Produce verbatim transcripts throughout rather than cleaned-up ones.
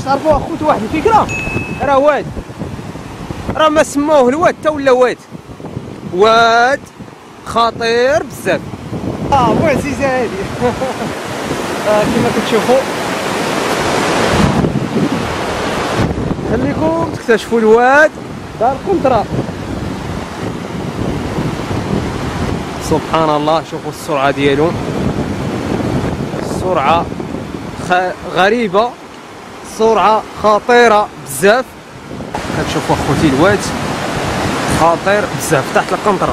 تعرفوا اخوتي واحد الفكره، راه واد راه ما سماوه الواد تا ولا واد واد خطير بزاف. اه معجزه هذه. آه كما كتشوفوا خليكم تكتشفوا الواد دار الكونترا. سبحان الله، شوفوا السرعه ديالو، السرعه خ... غريبه، سرعه خطيره بزاف. كتشوفوا اخوتي الواد خطير بزاف تحت القنطره.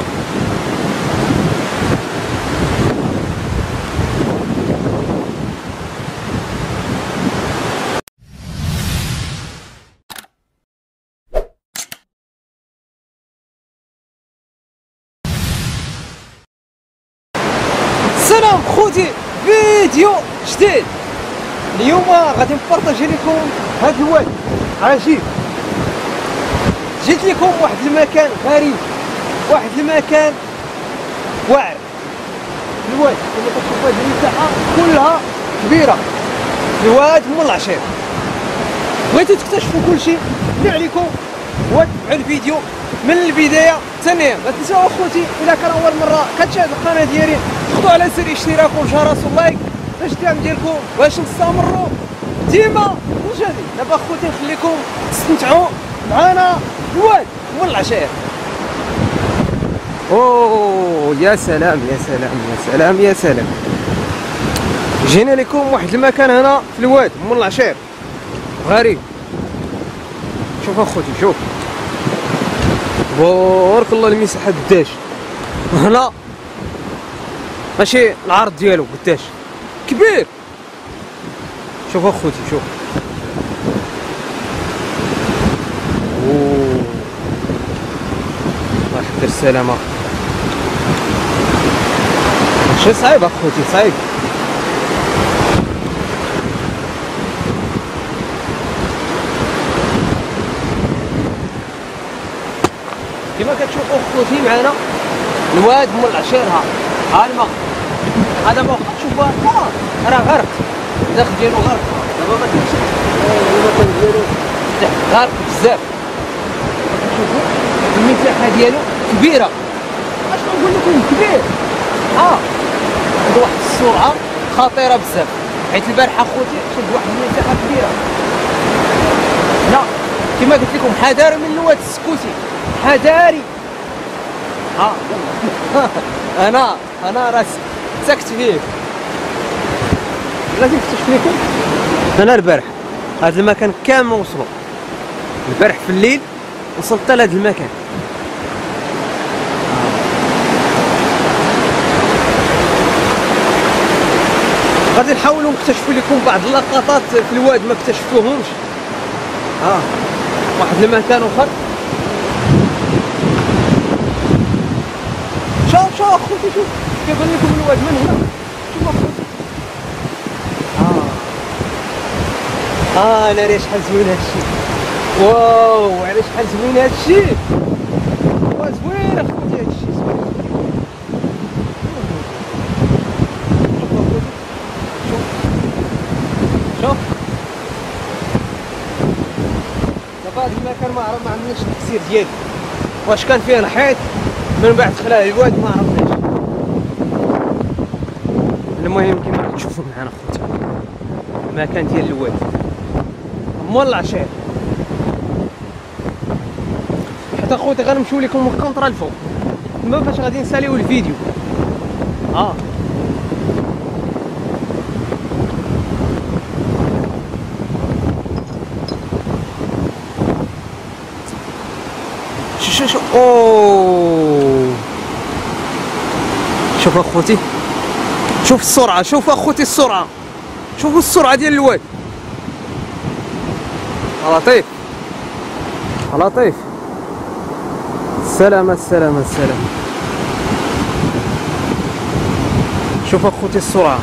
السلام خوتي، فيديو جديد. اليوم غادي نبارطاجي لكم هذا الواد عجيب. جيت لكم واحد المكان غريب، واحد المكان واعر. الواد كما كتشوفوا هذه المساحه كلها كبيره، الواد من العشير. بغيتو تكتشفوا كلشي، اللي عليكم هو تبعوا الفيديو من البدايه حتى النهايه. ما تنساو اخوتي الا كان اول مره كتشاهد القناه ديالي تضغطوا على زر الاشتراك وجرس اللايك باش الدعم ديالكم باش نستمروا ديما الجديد. دابا اخوتي نخليكم تستمتعوا معنا الواد من العشير. اوه يا سلام يا سلام يا سلام يا سلام. جينا لكم واحد المكان هنا في الواد من العشير غريب. شوف اخوتي، شوف بارك الله المساحه قداش هنا، ماشي العرض ديالو قداش كبير. شوف اخوتي، شوف اوه الله يحفظ السلامه. شي صعيب اخوتي، صعيب. كما كتشوفوا اخوتي معنا الواد من العشير. ها ها الماء هذا ما واخا تشوفوا اه راه غرق، الداخل ديالو غرق. دابا ما كاينش المكان ديالو غرق بزاف. كتشوفوا المساحه ديالو كبيره، اش نقول لكم كبير. اه عنده واحد السرعه خطيره بزاف، حيت البارحه اخوتي شد واحد المساحه كبيره. لا كما قلت لكم حذاري من الواد السكوتي، حذاري. ها انا انا راه سكت فيه. لازم نكتشف لكم انا البارح هذا المكان كامل وصلوا. البارح في الليل وصلت لهذا المكان. غادي نحاولوا نكتشفوا لكم بعض اللقطات في الواد ما اكتشفتوهمش. ها واحد المكان اخر. شوف شوف اخوتي، شوف كيبان لكم الواد من هنا. شوف اخوتي، اه اه انا راه شحال زوين هادشي. واو على شحال زوين هادشي. وا زوين اخوتي هادشي، زوين. شوف اخوتي، شوف شوف دابا هاد المكان ما عرف ما عندناش التفسير ديالو، واش كان فيه الحيط من بعد خلاه الواد ما عرفناش. المهم كما كتشوفوا معنا خوتي المكان ديال الواد مول العشير. حتى خوتي غنمشيو لكم من الكونطرا الفوق تما فاش غادي نساليو الفيديو. اه شو شو شو اوه شوف اخوتي، شوف السرعه، شوف اخوتي السرعه، شوفوا السرعه ديال الواد. لطيف لطيف. السلامه السلامه السلامه. شوف اخوتي السرعه.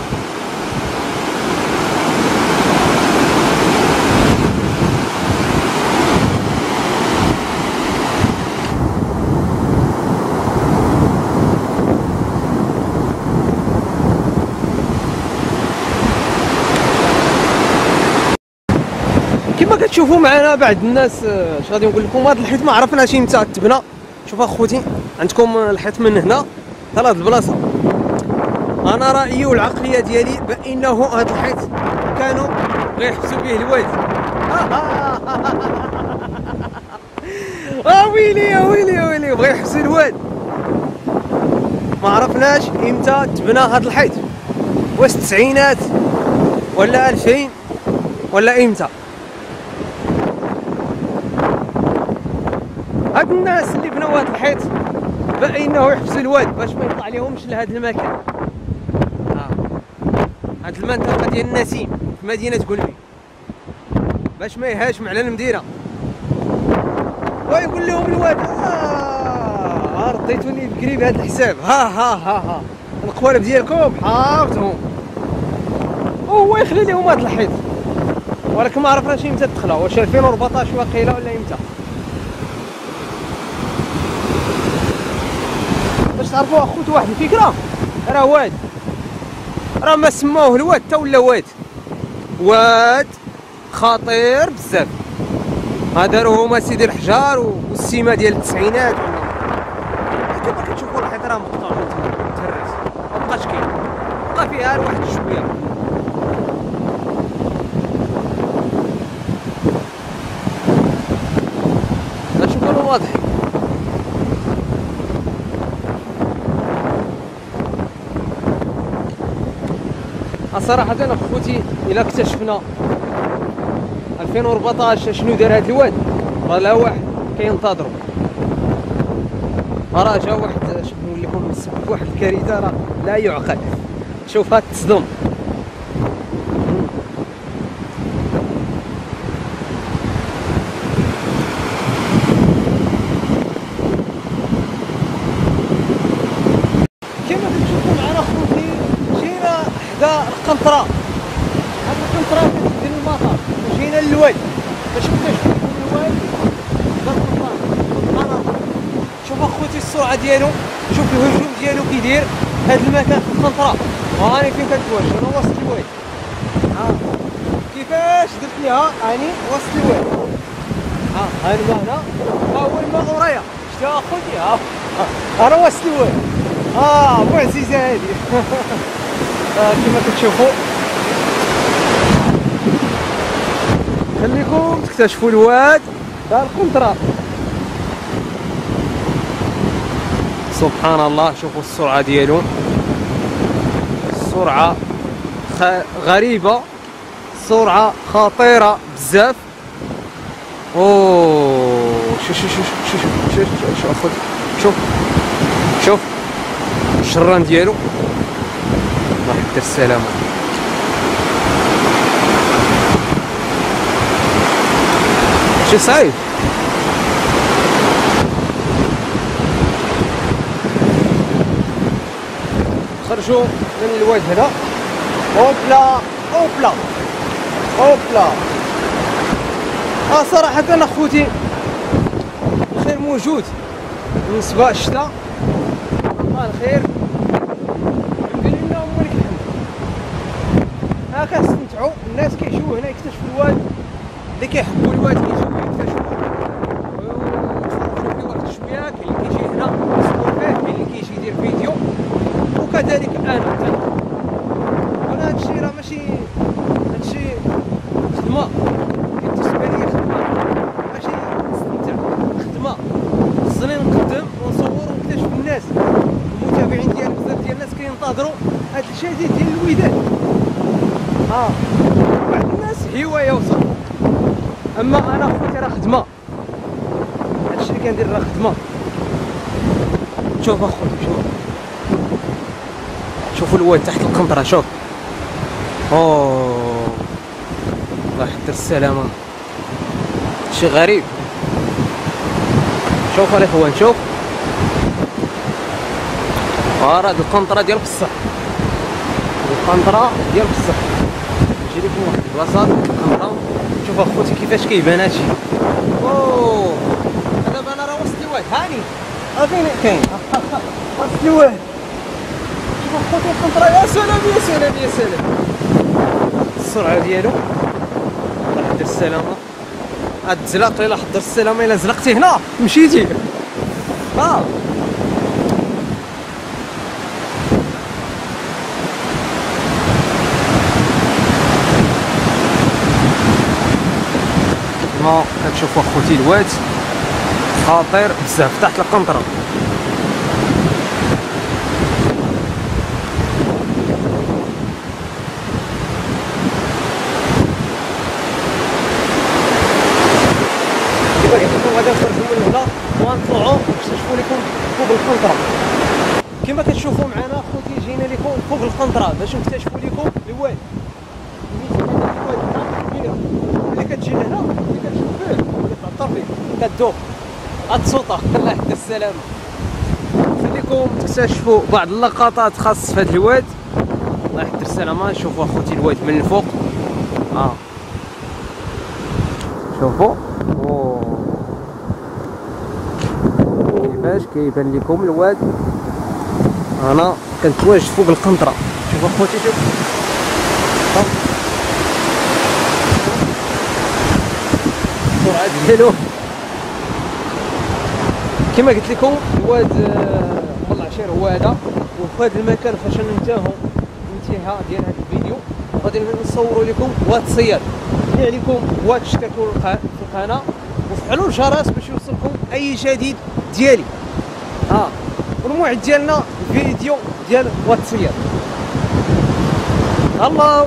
كتشوفوا معنا بعض الناس اش غادي نقول لكم، هذا الحيط ما عرفناش امتى تبنى. شوف اخوتي عندكم الحيط من هنا حتى لهاد البلاصه. انا رايي والعقليه ديالي بانه هذا الحيط كانوا غيحبسوا به الواد. اه ويلي يا ويلي يا ويلي، بغا يحبسوا الواد. ما عرفناش امتى تبنى هذا الحيط، واش التسعينات ولا ألفين ولا امتى. هاد الناس اللي بناو هاد الحيط بانه يحبسوا الواد باش ما يطلع لهمش لهاد المكان. ها هاد المنطقه ديال النسيم في مدينه قلبي باش ما يهاجم على المدينه ويقول لهم الواد اه رديتوني بكري بهذا الحساب. ها ها ها ها القوالب ديالكم حافظهم، وهو يخلي لهم هذا الحيط. ولكن ما عرفناش امتى دخلها، واش ألفين وأربعطاش واقيلا ولا امتى. باش تعرفوا اخوتي واحد الفكره، راه واد راه ما سماوه الواد تا ولا واد واد خطير بزاف. هذا راه هما سيدي الحجار والسيما ديال التسعينات. كما كتشوفوا الحيط راه مقطوع متهرس، مابقاش كاين، بقى فيها واحد شويه. هادشي كله واضح. صراحة اخوتي الا اكتشفنا ألفين وأربعطاش شنو دار هاد الواد، راه لا واحد كينتظرو، راه جا واحد شنو نقول لكم سبب واحد الكارثة راه لا يعقل. شوف هاد التصدم. كما كتشوفوا معنا اخوتي جينا حدا القنطرة. هاد القنطرة كتدير المطار وجينا للواد باش نكتشفوا الواد دار القنطرة. سبحان الله. شوف اخوتي السرعة ديالو، شوف الهجوم ديالو كيدير هاد المكان في القنطرة. وهاني فين كتواجه انا وسط الواد. ها كيفاش درت ليها هاني وسط الواد. ها ها الماء هنا، ها هو الماء ورايا، شتي اخوتي. ها ها راه وسط الواد. اه معجزة هادي. آه كما كتشوفوا خليكم تكتشفوا الواد تاع القنطرة. سبحان الله. شوفوا السرعة ديالو، السرعة خ... غريبة، سرعة خطيرة بزاف. اوه شوف شوف شوف شوف شوف شوف شوف اخوتي، شوف شوف الشران ديالو. الله يحفظ السلامة. شي صعيب. خرجوا من الواد هنا. اوبلا اوبلا اوبلا. اه صراحة اخوتي الخير موجود بالنسبة للشتا. الله الخير اللهم لك الحمد. ها كنستمتعوا، الناس كيجيو هنا يكتشفوا الواد، اللي كيحبوا الواد كيجيو يكتشفوا ويتفرجوا فيه واحد شويه. كاين اللي كيجي هنا يصور فيه، كاين اللي كيجي يدير فيديو، وكذلك انا حتى انا. هادشي راه ماشي هادشي خدمه، بالنسبه لي خدمه ماشي نستمتع، خدمه. خصني نقدم ونصور ونكتشف الناس. المتابعين ديالي بزاف ديال الناس كينتظروا هاد الجديد ديال الوداد. اه بعض الناس هوايه وصافي، اما انا خوتي راه خدمه. هادشي اللي كندير راه خدمه. شوف اخويا، شوف شوفوا الواد تحت القنطره. شوف اوه الله يحفظ السلامه. شي غريب. شوف الاخوان، شوف ها راه القنطره ديال بصح، القنطره ديال بصح. نجي لكم واحد البلاصه القنطره. شوف اخوتي كيفاش كيبان هادشي. اوه دابا انا راه وسط الواد. هاني ها فين كاين وسط الواد. شوف اخوتي القنطره. يا سلام يا سلام يا سلام. السرعه ديالو الله يحفظ السلامه. هاد الزلاق الا حضر السلامه الا زلقتي هنا مشيتي. اه كما كتشوفوا اخوتي الواد خطير بزاف تحت القنطره. غادي نخرجوا من هنا ونطلعوا نكتشفوا لكم فوق القنطره. كما كتشوفوا معنا اخوتي جينا لكم فوق القنطره باش نكتشفوا لكم الواد. ملي كتجي لهنا ملي كتشوف فيه ملي تعطر فيه كتذوق هاد السلطه. الله يحفظ السلامه. خليكم تكتشفوا بعض اللقطات خاص في هذا الواد. الله يحفظ السلامه. شوفوا اخوتي الواد من الفوق. اه شوفوا كيفاش كيبان لكم الواد. انا كنتواجد فوق القنطره. شوفوا اخوتي شوف السرعه ديالو. كما قلت لكم الواد مول العشير هو هذا. وفي هذا المكان فاش ننتهوا الانتهاء ديال هذا الفيديو غادي نصوروا لكم واد الصياد. اللي عليكم هو تشتركوا في القناه وفعلوا الجرس باش يوصلكم اي جديد ديالي. ها والموعد ديالنا فيديو ديال واد الصياد. الله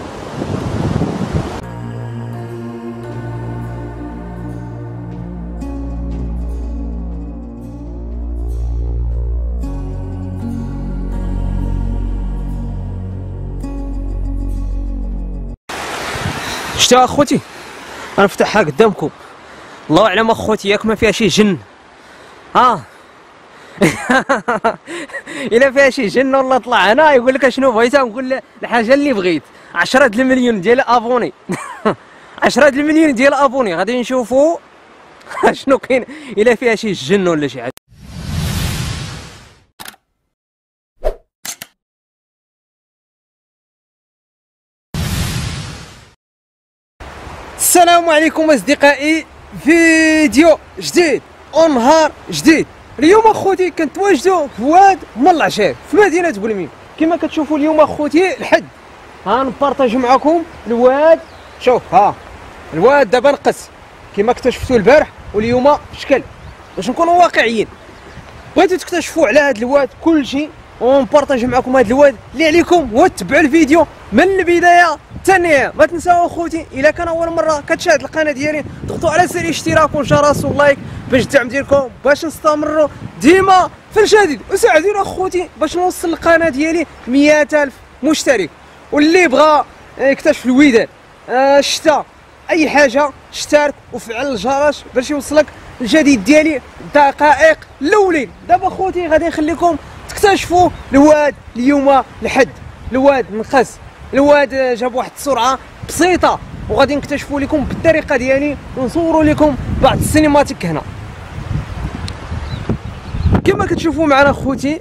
شتا اخوتي انا نفتحها قدامكم. الله اعلم اخوتي ياك ما فيها شي جن. ها الا فيها شي جن ولا طلع هنا يقول لك اشنو بغيت نقول الحاجه اللي بغيت. عشرة المليون ديال ابوني عشرة المليون ديال ابوني غادي نشوفوا شنو كاين الا فيها شي جن ولا شي حاجه. السلام عليكم اصدقائي. فيديو جديد ونهار جديد. اليوم اخوتي كنتواجدوا في واد مول العشير في مدينه بولميم. كما كتشوفوا اليوم اخوتي الحد غنبارطاجيو معكم الواد. شوف ها الواد دابا نقص كما اكتشفتوا البارح واليوم شكل. باش نكونوا واقعيين بغيتو تكتشفوا على هذا الواد كلشي ونبارطاجيو معكم هذا الواد. اللي عليكم هو تتبعوا الفيديو من البدايه حتى النهايه. ما تنساو اخوتي الا كان اول مره كتشاهد القناه ديالي ضغطوا على زر الاشتراك والجرس واللايك باش الدعم ديالكم باش نستمروا ديما في الجديد. وساعدونا اخوتي باش نوصل القناه ديالي مئة ألف مشترك. واللي بغى يكتشف الودان آه الشتاء اي حاجه اشترك وفعل الجرس باش يوصلك الجديد ديالي دقائق الاولين. دابا اخوتي غادي نخليكم تكتشفوا الواد اليوم الحد. الواد نقص الواد جاب واحد السرعه بسيطه وغادي نكتشفوا لكم بالطريقه ديالي ونصوروا لكم بعض السينماتيك هنا. كما كتشوفوا معنا اخوتي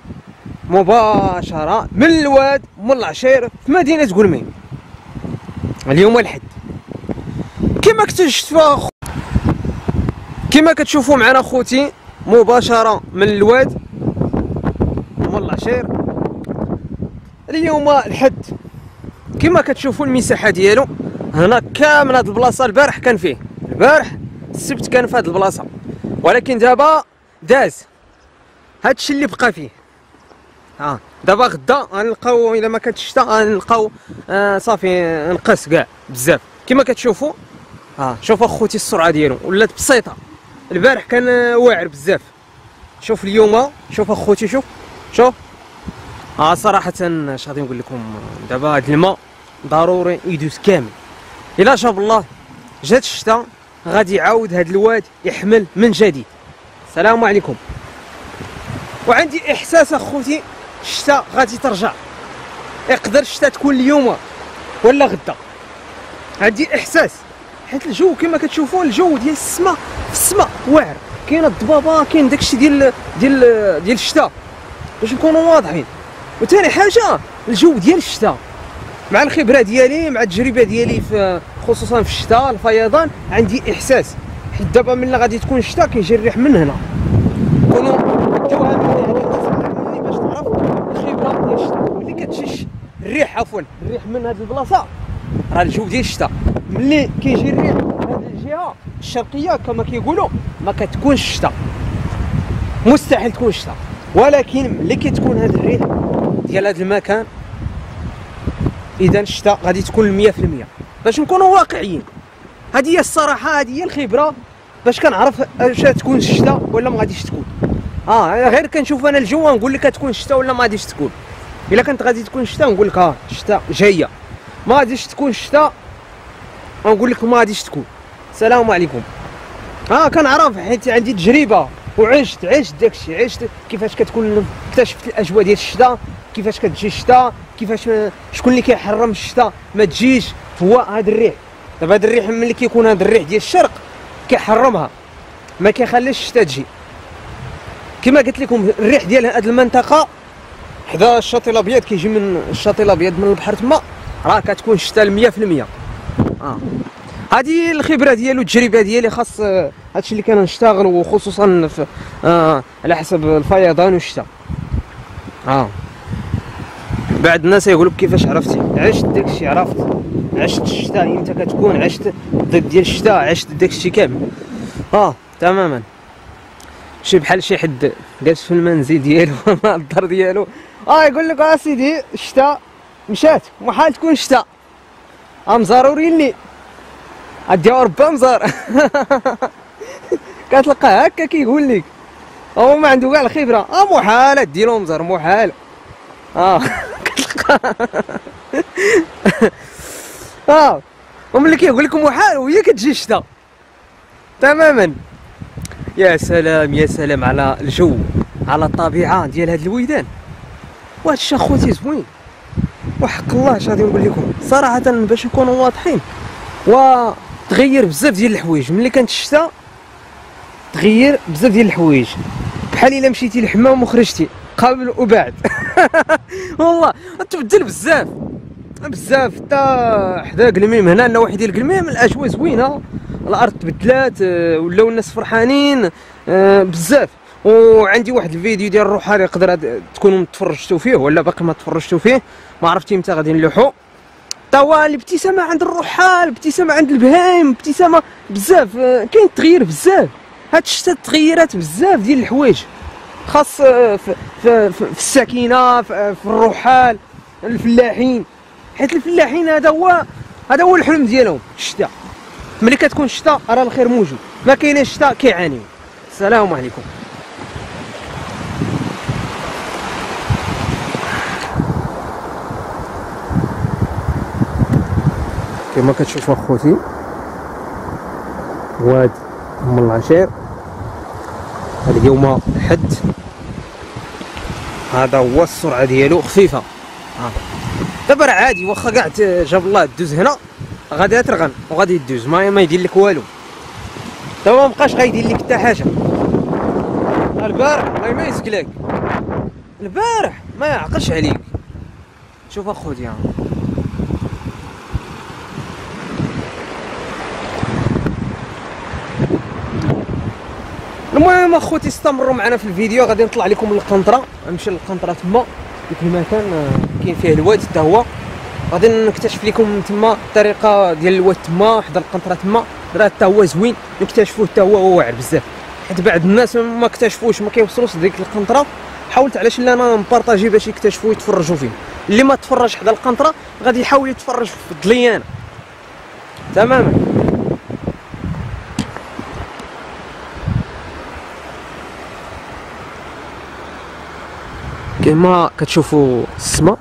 مباشره من الواد مول العشير في مدينه بولميم اليوم الحد. كما كتشوفوا كما كتشوفوا معنا اخوتي مباشره من الواد مول العشير اليوم الحد. كما كتشوفوا المساحه ديالو هنا كامل. هاد البلاصه البارح كان فيه البارح السبت كان في هاد البلاصه ولكن دابا داز هادشي اللي بقى فيه. ها دابا غدا غنلقاو الا ما كانتش الشتا غنلقاو آه صافي نقص كاع بزاف. كما كتشوفوا ها شوف اخوتي السرعه ديالو ولات بسيطه. البارح كان واعر بزاف. شوف اليوم شوف اخوتي شوف شوف اه صراحه اش غادي نقول لكم دابا هاد الماء ضروري يدوز كامل. الا شاء الله جات الشتاء غادي يعاود هاد الواد يحمل من جديد. السلام عليكم. وعندي احساس اخوتي الشتاء غادي ترجع. يقدر الشتاء تكون اليوم ولا غدا. عندي احساس حيت الجو كما كتشوفوا الجو ديال السماء في السماء واعر. كاين الضبابه كاين داكشي ديال ديال ديال الشتاء باش نكونوا واضحين. وثاني حاجه الجو ديال الشتاء مع الخبره ديالي مع التجربه ديالي في خصوصا في الشتاء الفيضان عندي احساس حيت دابا ملي غادي تكون الشتا كيجي الريح من هنا، كونوا داوها من هنا مني باش تعرف الخبره ديال الشتا. ملي كتجي الريح عفوا الريح من هاد البلاصه راه الجو ديال الشتا، ملي كيجي الريح من هاد الجهه الشرقيه كما كيقولوا ما كتكونش الشتا، مستحيل تكون الشتا. ولكن ملي كتكون هاد الريح ديال هاد المكان اذا الشتا غادي تكون مية في المية. باش نكونوا واقعيين، هذه هي الصراحه، هذه هي الخبره باش كنعرف واش تكون الشتا ولا ما غاديش تكون. اه غير كنشوف انا الجو نقول لك تكون الشتا ولا ما غاديش تكون. الا كانت غادي تكون الشتا نقول لك اه الشتا جايه، ما غاديش تكون الشتا نقول لك ما غاديش تكون. السلام عليكم. اه كنعرف حيت عندي تجربه وعشت عشت داكشي، عشت كيفاش كتكون، اكتشفت الاجواء ديال الشتا، كيفاش كتجي الشتا، كيفاش شكون اللي كيحرم الشتا ما تجيش. هو هذا الريح، دابا هذا الريح ملي كيكون هذا الريح ديال الشرق كيحرمها، ما كيخليش الشتا تجي. كما قلت لكم الريح ديال هذه المنطقه حدا الشاطئ الابيض، كيجي من الشاطئ الابيض من البحر تما، راه كتكون الشتا المية في المية. اه هذه الخبره ديالو التجربه ديالي، خاص هادشي اللي كنشتغل، وخصوصا في آه على حسب الفيضان والشتا. اه بعض الناس يقولوا كيفاش عرفتي؟ عشت داكشي، عرفت عشت الشتا امتى كتكون، عشت الضد ديال الشتا، عشت داكشي كامل. اه تماما. شي بحال شي حد جالس في المنزل ديالو مع الدار ديالو، اه يقول لك اه سيدي الشتا مشات، محال تكون شتا، اه مزارورين لي اديها ربا مزار كتلقاه هكا كيقول لك، هو ما عنده كاع الخبره، اه محال ديرو مزار محال. اه كتلقاه اه وملي كيقول لك محال وهي كتجي الشتا تماما. يا سلام يا سلام على الجو، على الطبيعه ديال هاد الويدان، وهاد الشيء خوتي زوين، وحق الله اش غادي نقول لكم صراحه باش نكونوا واضحين. وتغير بزاف ديال الحوايج ملي كانت الشتا، تغير بزاف ديال الحوايج، بحال الا مشيتي للحمام وخرجتي قبل وبعد والله تبدل بزاف بزاف. حتى حدا قلميم هنا لنا واحد ديال القلميم الاجواء زوينه، الارض تبدلات، ولاو الناس فرحانين بزاف. وعندي واحد الفيديو ديال الروحاني يقدر تكونوا تفرجتوا فيه ولا باقي ما تفرجتوا فيه، ما عرفتي متى غادي نلوحوا. توا الابتسامه عند الرحال، ابتسامه عند البهايم، ابتسامه بزاف، كاين تغيير بزاف. هاد الشتا تغيرات بزاف ديال الحوايج، خاص في, في, في, في السكينه، في, في الرحال، الفلاحين، حيت الفلاحين هذا هو هذا هو الحلم ديالهم الشتا. ملي كتكون الشتا راه الخير موجود، ما كاينش الشتا كيعانيو. السلام عليكم. كما كتشوفوا اخوتي واد ام العشير، هذا اليوم الحد، هذا هو السرعه ديالو خفيفه. ها دابا راه عادي، واخا كاع جاب الله دوز هنا غادي ترغن وغادي يدوز، ما ما يدير لك والو، دابا ما بقاش غايدير لك حتى حاجه. البارح الله ما يسكلك، البارح ما يعقلش عليك. شوف اخوتي ها المهم اخوتي استمروا معنا في الفيديو، غادي نطلع لكم القنطره، نمشي للقنطره تما ديك المكان كاين فيه الواد حتى هو، غادي نكتشف لكم تما الطريقه ديال الواد تما حدا القنطره تما، راه حتى هو زوين نكتشفوه حتى هو، هو واعر بزاف، حيت بعض الناس ما اكتشفوش ما كيوصلوش لديك القنطره. حاولت علاش لا انا نبارطاجي باش يكتشفوا يتفرجوا فيه، اللي ما تفرج حدا القنطره غادي يحاول يتفرج في الضليانه تماما. كما كتشوفوا السماء،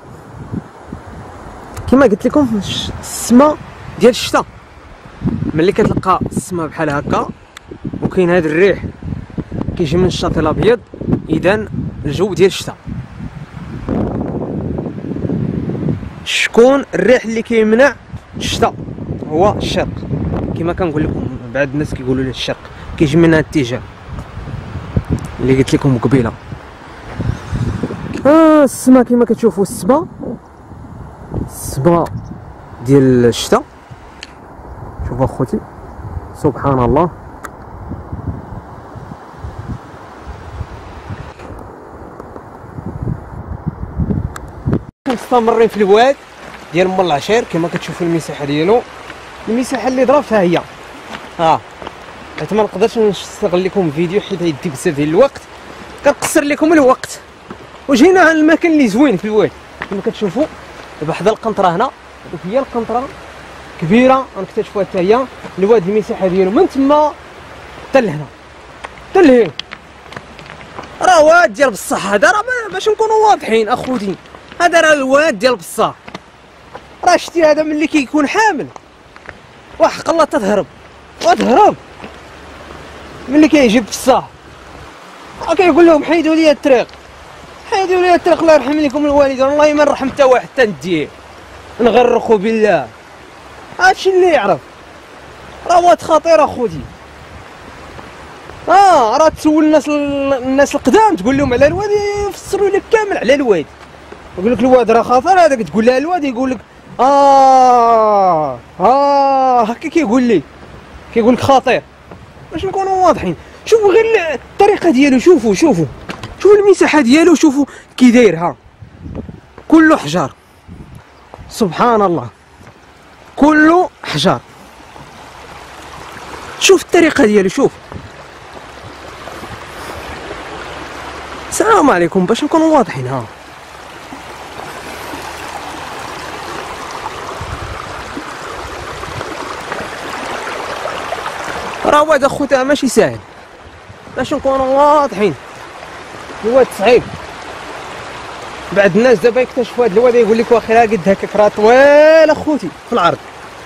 كما قلت لكم السماء ديال الشتاء، ملي كتلقى السماء بحال هكا وكاين هذا الريح كيجي من الشاطئ الابيض، اذا الجو ديال الشتاء. شكون الريح اللي كيمنع الشتاء؟ هو الشرق، كما كنقول لكم بعض الناس كيقولوا لي الشرق كيجي من هذا الاتجاه اللي قلت لكم قبيله. آه السما كما كتشوفوا، السما السما ديال الشتاء، شوفوا اخوتي سبحان الله، مستمرين في الواد ديال ام العشير. كما كتشوفوا المساحه ديالو، المساحه اللي ضربتها هي ها. حيت ما نقدرش نشتغل لكم فيديو حيت يدي بزاف ديال الوقت، كنقصر لكم الوقت. وجينا على المكان اللي زوين في الواد كما كتشوفوا. دابا حدا القنطره هنا، هذيك هي القنطره كبيره غنكتشفوها حتى هي. الواد المساحه ديالو من تما حتى لهنا حتى لهنا، راه واد ديال بصح. هذا راه باش نكونوا واضحين اخوتي، هذا راه الواد ديال بصح. راه شتي هذا ملي كيكون حامل وحق الله تتهرب وتهرب ملي كيجي بصح. راه كيقول لهم حيدوا لي الطريق، حيدوا لي الطريق، الله يرحم لكم الوالدين. والله ما نرحم حتى واحد حتى نديه، نغرقوا بالله. هادشي اللي يعرف. راه واد خطير اخوتي. اه راه تسول الناس الناس القدام تقول لهم على الواد يفسروا لك كامل على الواد، يقول لك الواد راه خطير. هذاك تقول له الواد يقول لك اه اه هكا كيقول لي كيقول لك خطير. باش نكونوا واضحين، شوفوا غير الطريقه ديالو، شوفوا شوفوا شوفوا المساحه ديالو، شوفوا كي داير ها، كله حجار. سبحان الله، كله حجار. شوف الطريقه ديالو، شوف. السلام عليكم، باش نكونوا واضحين ها. راه واد اخوتها ماشي ساهل، باش نكونوا واضحين. الواد صعيب. بعد الناس دابا يكتشفوا هاد الواد يقول لك واخيرا قد هكاك، راه طويل اخوتي في العرض.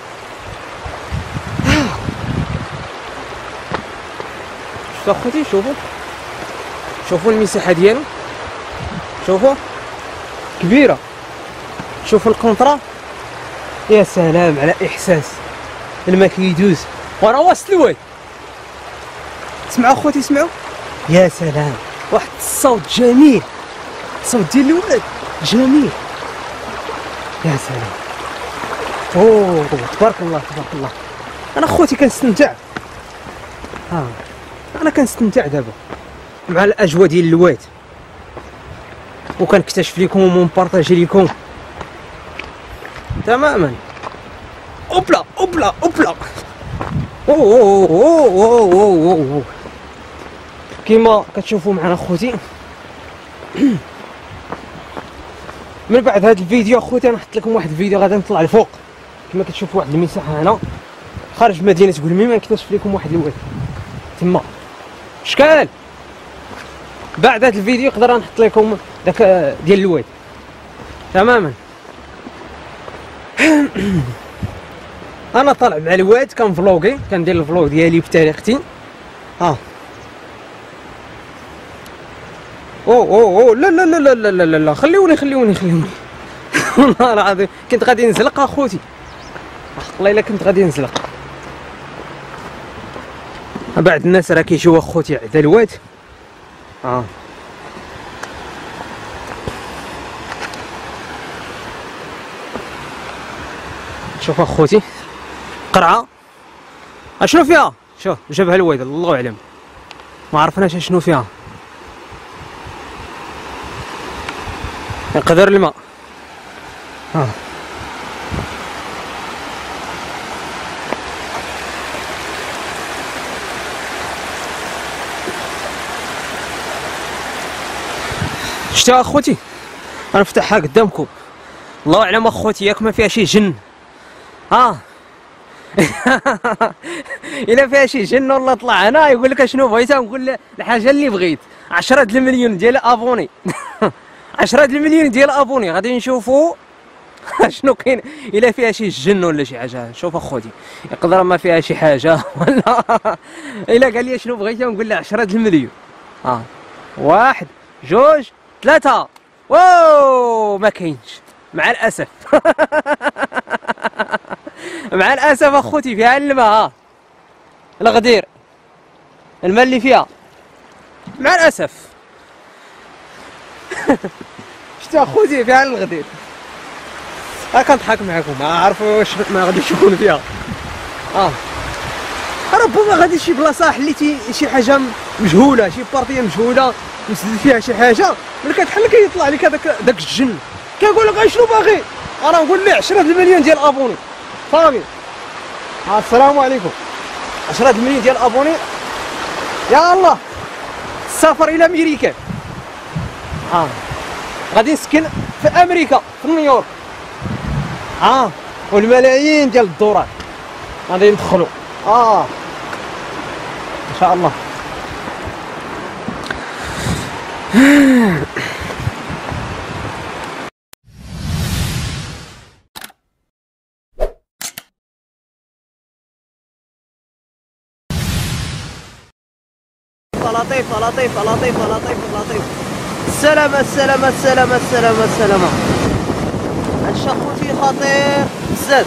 شفتوا اخوتي؟ شوفوا شوفوا المساحه ديالو، شوفوا كبيره. شوفوا القنطره، يا سلام على احساس الماء كيدوز وراه وسط الواد. سمعوا اخوتي، اسمعوا، يا سلام، واحد الصوت جميل، الصوت ديال الولد جميل، يا سلام. اوه تبارك الله تبارك الله. انا اخوتي كنستمتع، ها انا كنستمتع دابا مع الاجواء ديال الواد، وكنكتشف لكم ومبارطاجي لكم تماما. اوبلا اوبلا اوبلا اوه اوه اوه اوه اوه. كيما كتشوفوا معنا اخوتي، من بعد هذا الفيديو اخوتي نحط لكم واحد الفيديو غادي نطلع لفوق. كما كتشوفوا واحد المساحه هنا خارج مدينه قلميمه، نكتشف لكم واحد الواد تما شكال. بعد هذا الفيديو نقدر نحط لكم داك ديال الواد تماما. انا طالع مع الواد كنفلوغي، كندير الفلوغ ديالي بطريقتي. ها اوه اوه اوه لا لا لا لا لا لا لا خليوني خليوني خليوني والله العظيم كنت غادي نزلق اخوتي، حق الله الا كنت غادي نزلق. بعد الناس راه كيجيو اخوتي عدا الواد. اه شوف اخوتي قرعه اشنو فيها، شوف جابها الواد الله اعلم، ما عرفناش اشنو فيها. يقدر الماء. ها شتا اخوتي غنفتحها قدامكم، الله اعلم اخوتي ياك ما فيها شي جن. ها الا فيها شي جن والله طلع هنا يقول لك اشنو بغيت، نقول الحاجه اللي بغيت. عشرة المليون ديال ابوني عشرة المليون ديال ابوني غادي نشوفوا شنو كاين. الا فيها شي جن ولا شي حاجه، شوف اخوتي يقدر ما فيها شي حاجه ولا الا قال لي شنو بغيت نقول له عشرة المليون. ها واحد جوج ثلاثه، واو ما كاينش مع الاسف مع الاسف اخوتي فيها الماء. ها الغدير الماء اللي فيها مع الاسف شتا اخوتي فيها الغدير. ها كنضحك معاكم، ما عارف واش ما غاديش يكون فيها. اه ربما غادي شي بلاصه حليتي شي حاجه مجهوله، شي بارتيه مجهوله مسدد فيها شي حاجه، ملي كتحل كيطلع لك هذاك داك الجن كيقول لك شنو باغي، انا نقول ليه عشرة المليون ديال ابوني صافي. السلام عليكم. عشرة المليون ديال ابوني يا الله، السفر الى امريكا. اه غادي نسكن في امريكا في نيويورك. اه والملايين ديال الدولارات غادي يدخلوا اه ان شاء الله. لطيفة لطيفة لطيفة لطيفة لطيفة. السلامة السلامة السلامة السلامة السلامة. هاد خوتي خطير بزاف.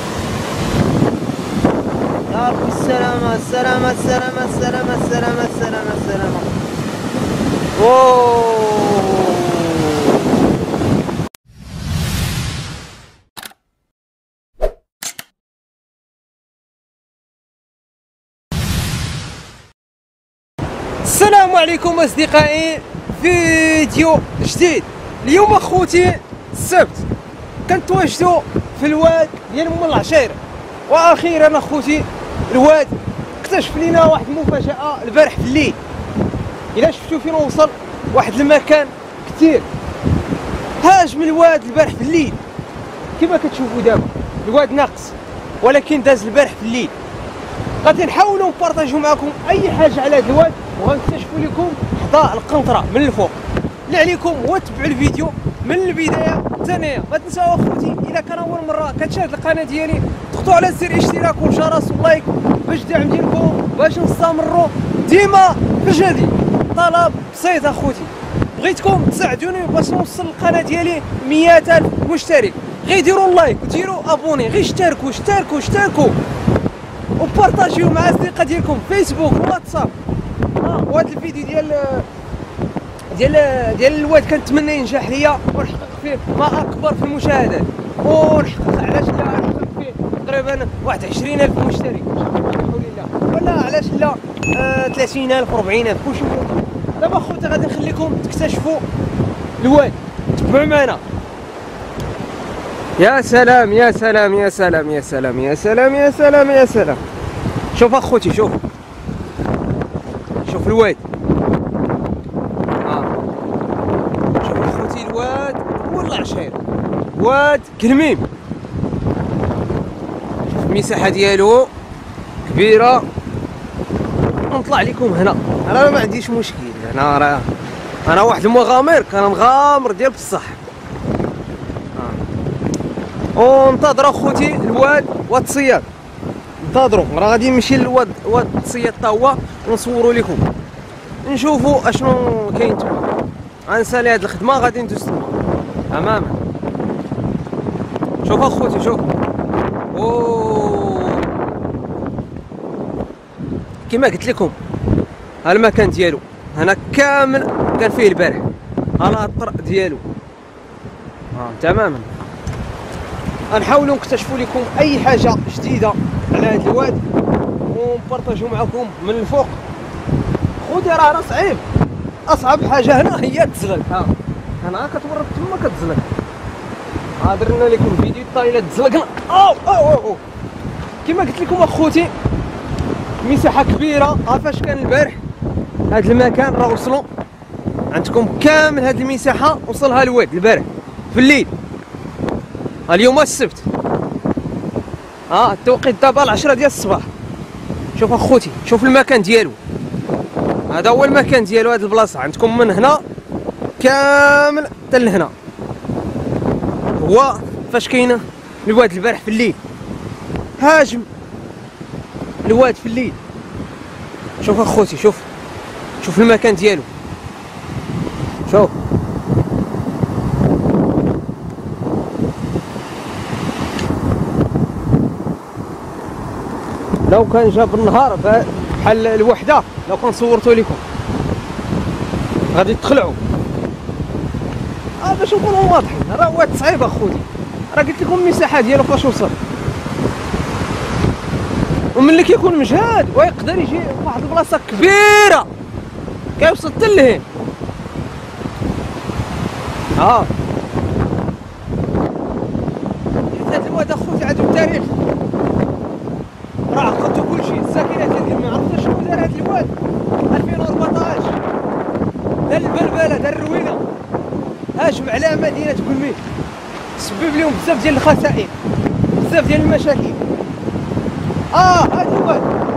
يا ربي السلامة السلامة السلامة السلامة السلامة السلامة السلامة. اوه السلام عليكم اصدقائي، فيديو جديد. اليوم اخوتي السبت كنتواجدوا في الواد ديال ام العشير، واخيرا اخوتي الواد اكتشف لينا واحد المفاجاه البارح في الليل. الا شفتوا فين وصل، واحد المكان كثير هاج من الواد البارح في الليل. كما كتشوفوا دابا الواد ناقص، ولكن داز البارح في الليل. غادي نحاولوا نبارطاجيو معكم اي حاجه على هذا الواد، وغنكتشفوا لكم حدا القنطره من الفوق. اللي عليكم هو تبعوا الفيديو من البدايه حتى النهايه. ما تنساو اخوتي اذا كان اول مره كتشاهد القناه ديالي تضغطوا على زر الاشتراك والجرس واللايك باش الدعم ديالكم باش نستمروا ديما في الجديد. طلب بسيط اخوتي، بغيتكم تساعدوني باش نوصل القناه ديالي مية ألف مشترك. غير ديروا اللايك وديروا ابوني، غير اشتركوا اشتركوا اشتركوا وبارطاجيو مع اصدقاء ديالكم فيسبوك واتساب. اه وهذا الفيديو ديال ديال ديال الواد كنتمنى ينجح ليا ونحقق فيه ما اكبر في المشاهدات، ونحقق علاش لا نحقق فيه تقريبا واحد عشرين ألف مشترك بحول الله، ولا علاش لا آه ثلاثين ألف أربعين ألف كلشي ممكن. دابا خوتي غادي نخليكم تكتشفوا الواد، تبعوا معنا. يا سلام يا سلام يا سلام يا سلام يا سلام يا سلام يا سلام. شوف اخوتي شوف شوف الواد. اه شوف اخوتي الواد والله عشير، واد كلميم. شوف المساحه ديالو كبيره. نطلع لكم هنا، انا ما عنديش مشكل، انا راه انا واحد المغامر، كان مغامر ديال بصح. وننتظر اخوتي الواد والتصياد، انتظروا راه غادي نمشي للواد واد التصياد تا هو ونصوروا لكم نشوفوا اشنو كاين تما. غنسالي هاد الخدمه غادي ندوز تما تماما. شوف اخوتي شوف. اوه كما قلت لكم ها المكان ديالو هنا كامل كان فيه البارح، ها الطرق ديالو اه تماما. غنحاولوا نكتشفوا لكم اي حاجه جديده على هذا الواد ونبارطاجيو معكم من الفوق. خودي راه راه صعيب، اصعب حاجه هنا هي التزلق. ها هنا كتورط تما كتزلق. ها درنا لكم فيديو طايله تزلقنا. او او او كما قلت لكم اخوتي مساحه كبيره. ها فاش كان البارح هذا المكان راه وصلوا عندكم كامل هذه المساحه وصلها الواد البارح في الليل. اليوم السبت، ها التوقيت دابا العشرة ديال الصباح. شوف اخوتي شوف المكان ديالو، هذا هو المكان ديالو. هاد البلاصه عندكم من هنا كامل حتى لهنا هو فاش كاين الواد البارح في الليل. هاجم الواد في الليل. شوف اخوتي شوف شوف المكان ديالو شوف. لو كان جا بالنهار بحال الوحده لو كان صورتو لكم غادي تخلعوا. اه باش نكونوا واضحين راه واد صعيب اخوتي، راه قلت لكم المساحه ديالو فاش وصل. وملي كيكون مجهد ويقدر يجي واحد البلاصه كبيره كيوصل حتى لهين. ها الواد اخوتي عنده التاريخ، راه عقدتو كلشي. الساكنه ديال الجميع عرفت شنو دار هاد الواد ألفين وأربعطاش؟ دار البلبله، دار الروينه، هاجم على مدينه كلميم، سبب لهم بزاف ديال الخسائر، بزاف ديال المشاكل. اه هاد الواد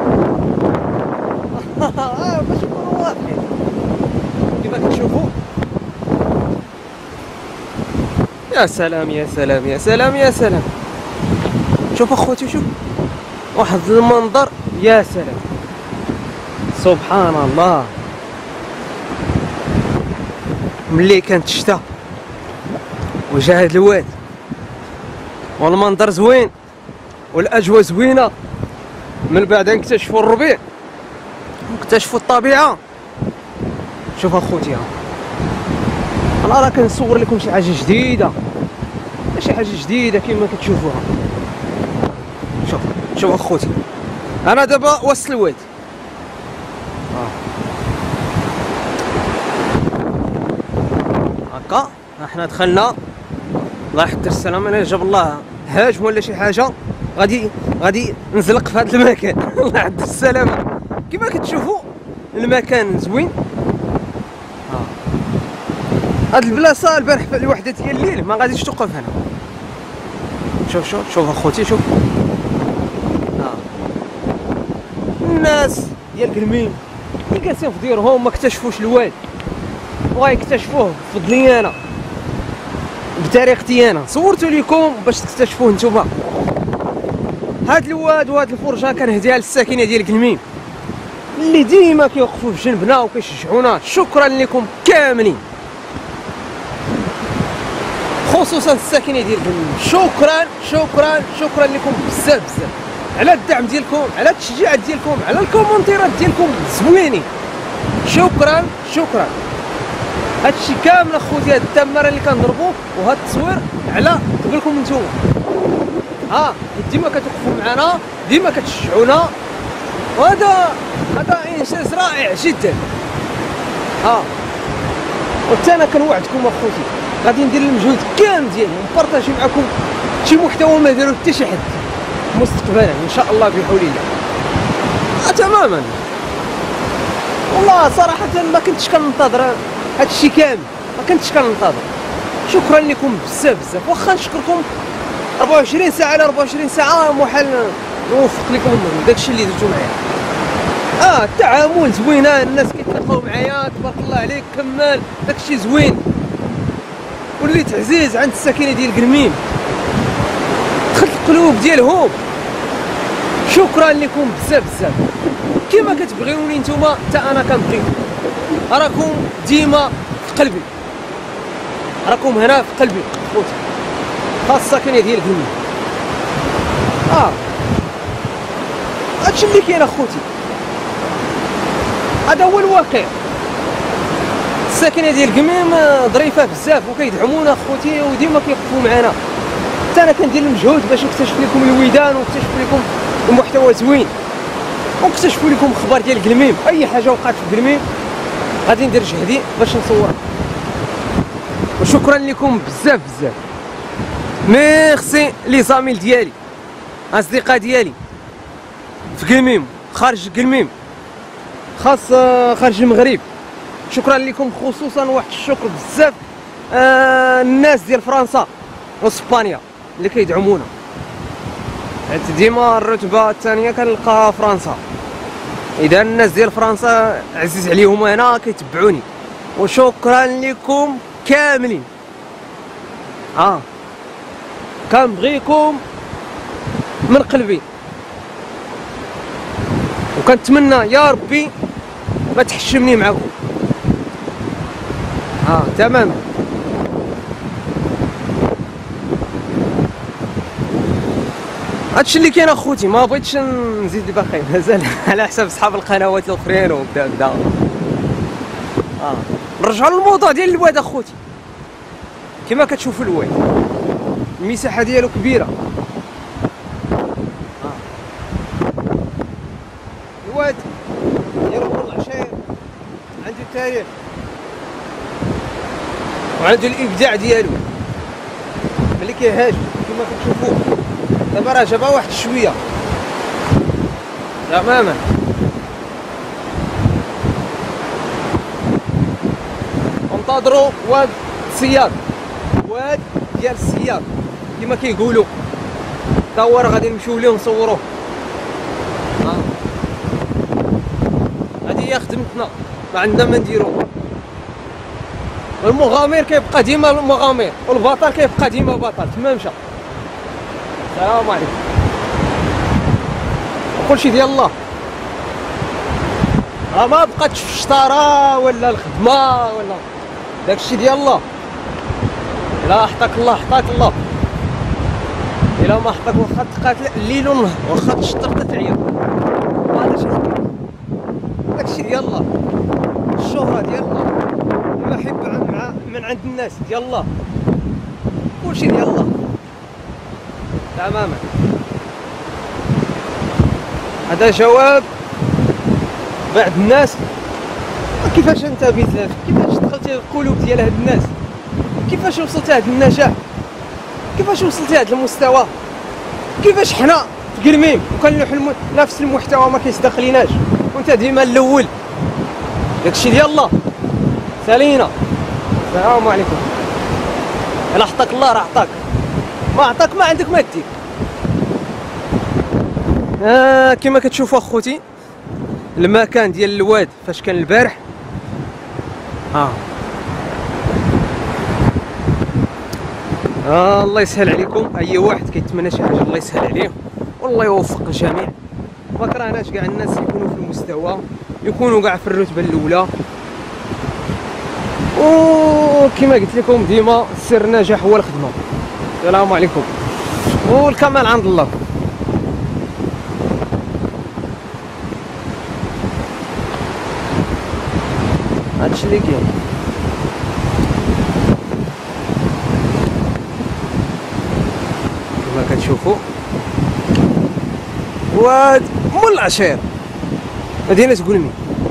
اه باش نكونوا واضحين كيما كتشوفوا. يا سلام يا سلام يا سلام يا سلام، شوف اخوتي، شوف واحد المنظر، يا سلام سبحان الله. ملي كانت الشتا وجا هاد الواد والمنظر زوين والاجواء زوينه، من بعد نكتشفوا الربيع ونكتشفوا الطبيعه. شوف اخوتي، ها انا راه كنصور لكم شي حاجه جديده، شي حاجه جديده كما كتشوفوها. شوف شوف اخوتي، انا دابا وسط الواد، هكا احنا دخلنا. الله يحضر السلامه، انا جاب الله هاجم ولا شي حاجه غادي غادي نزلق في هذا المكان. الله يحضر السلامه. كما كتشوفوا المكان زوين. هاد البلاصه البارح في الوحده ديال الليل ما غاديش توقف هنا. شوف شوف شوف اخوتي، شوف آه. الناس ديال كلميم اللي جالسين في ديورهم ما اكتشفوش الواد، وغيكتشفوه بفضلي انا، بطريقتي انا. صورتو لكم باش تكتشفوه نتوما. هاد الواد وهاد الفرجه كنهديها للساكنه ديال كلميم اللي ديما كيوقفوا في جنبنا وكيشجعونا. شكرا لكم كاملين، خصوصا الساكنه ديال كلميم. شكرا شكرا شكرا لكم بزاف بزاف على الدعم ديالكم، على التشجيعات ديالكم، على الكومونتيرات ديالكم زوينين. شكرا شكرا. هادشي كامل اخوتي، هاد التماره اللي كنضربو وهاد التصوير على قبلكم نتوما. ها ديما كتوقفوا معنا، ديما كتشجعونا، وهذا هذا انجاز رائع جدا. ها وحتى انا كنوعدكم اخوتي غادي ندير المجهود كامل ديالي ونبارطاجي معكم شي محتوى ما دارو حتى شي حد مستقبلا ان شاء الله بحول الله. آه تماما والله صراحه ما كنتش كننتظر هادشي كامل، ما كنتش كننتظر. شكرا لكم بزاف بزاف. واخا نشكركم أربعة وعشرين ساعه على أربعة وعشرين ساعه محال نوفق لكم داكشي اللي درتو معايا. اه التعامل زوينه، الناس كيتلاقاو معايا تبارك الله عليك، كمال داكشي زوين. وليت عزيز عند الساكنه ديال كلميم، دخلت القلوب ديالهم. شكرا لكم بزاف بزاف. كيما كتبغيوني نتوما حتى انا كنبغيكم، راكم ديما في قلبي، راكم هنا في قلبي خوتي، خاص الساكنه ديال كلميم. اه هادشي اللي كاين اخوتي، هذا هو الواقع. الساكنه ديال كلميم ظريفه بزاف وكيدعمونا اخوتي وديما كيوقفوا معنا. حتى انا كندير المجهود باش نكتشف لكم الويدان ونكتشف لكم المحتوى زوين ونكتشف لكم اخبار ديال كلميم. اي حاجه وقعت في كلميم غادي ندير جهدي باش نصورها. وشكرا لكم بزاف بزاف. ميرسي لي زاميل ديالي، اصدقاء ديالي في كلميم، خارج كلميم، خاص خارج المغرب. شكرا لكم، خصوصا واحد الشكر بزاف آه الناس ديال فرنسا واسبانيا اللي كيدعمونا. حيت ديما الرتبه الثانيه كنلقاها فرنسا، اذا الناس ديال فرنسا عزيز عليهم هنا كيتبعوني. وشكرا لكم كاملين. اه كنبغيكم من قلبي، وكنتمنى يا ربي ما تحشمني معكم. اه تماما. هادشي اللي كاين اخوتي، ما بغيتش نزيد باقي مازال على حساب صحاب القنوات الاخرين وبدا بدا. اه نرجعوا للموضوع ديال الواد اخوتي. كما كتشوفوا الواد المساحه ديالو كبيره. آه. الواد ديالو العشير عنده التاريخ وعنده الابداع ديالو ملي كيهاجم كما كتشوفوا. دابا راه جابها واحد شويه تماما. انتظروا واد الصياد، واد ديال الصياد كما كيقولوا، تا هو راه غادي نمشيو ليه ونصوروه. هذه هي خدمتنا، ما عندنا ما نديرو. المغامر كيبقى ديما المغامر، والبطل كيبقى ديما بطل. تما مشى. السلام عليكم. كلشي ديال الله، راه ما بقاتش في الشطاره ولا الخدمه ولا داكشي ديال الله. الا حطاك الله حطاك الله، الا ما حطاك واخا تقاتل الليل والنهار، واخا تشطر حتى تعيا، ما عندكش حق. داكشي ديال الله، الشهرة ديال الله، المحبة مع من عند الناس ديال الله، كلشي ديال الله تماما. هذا جواب بعض الناس. كيفاش انت بزاف، كيفاش دخلتي القلوب ديال هاد الناس، كيفاش وصلت لهاد النجاح، كيفاش وصلت لهاد المستوى، كيفاش حنا في قلميم وكنلوحوا نفس المحتوى ما كيصدق وانت ديما الاول. داكشي ديال الله. سالينا. السلام عليكم. الا عطاك الله راه عطاك، ما عطاك ما عندك ما دير. آه كما كتشوفوا اخوتي المكان ديال الواد فاش كان البارح. ها آه الله يسهل عليكم. اي واحد كيتمنى شي حاجه الله يسهل عليه والله يوفق الجميع. ما كرهناش كاع الناس يكونوا في المستوى، يكونوا كاع في الرتبه الاولى. وكما قلت لكم ديما سر النجاح هو الخدمه. السلام عليكم. والكمال عند الله. هادشي اللي كاين. كما كتشوفوا واد مول العشير مدينة قلمي.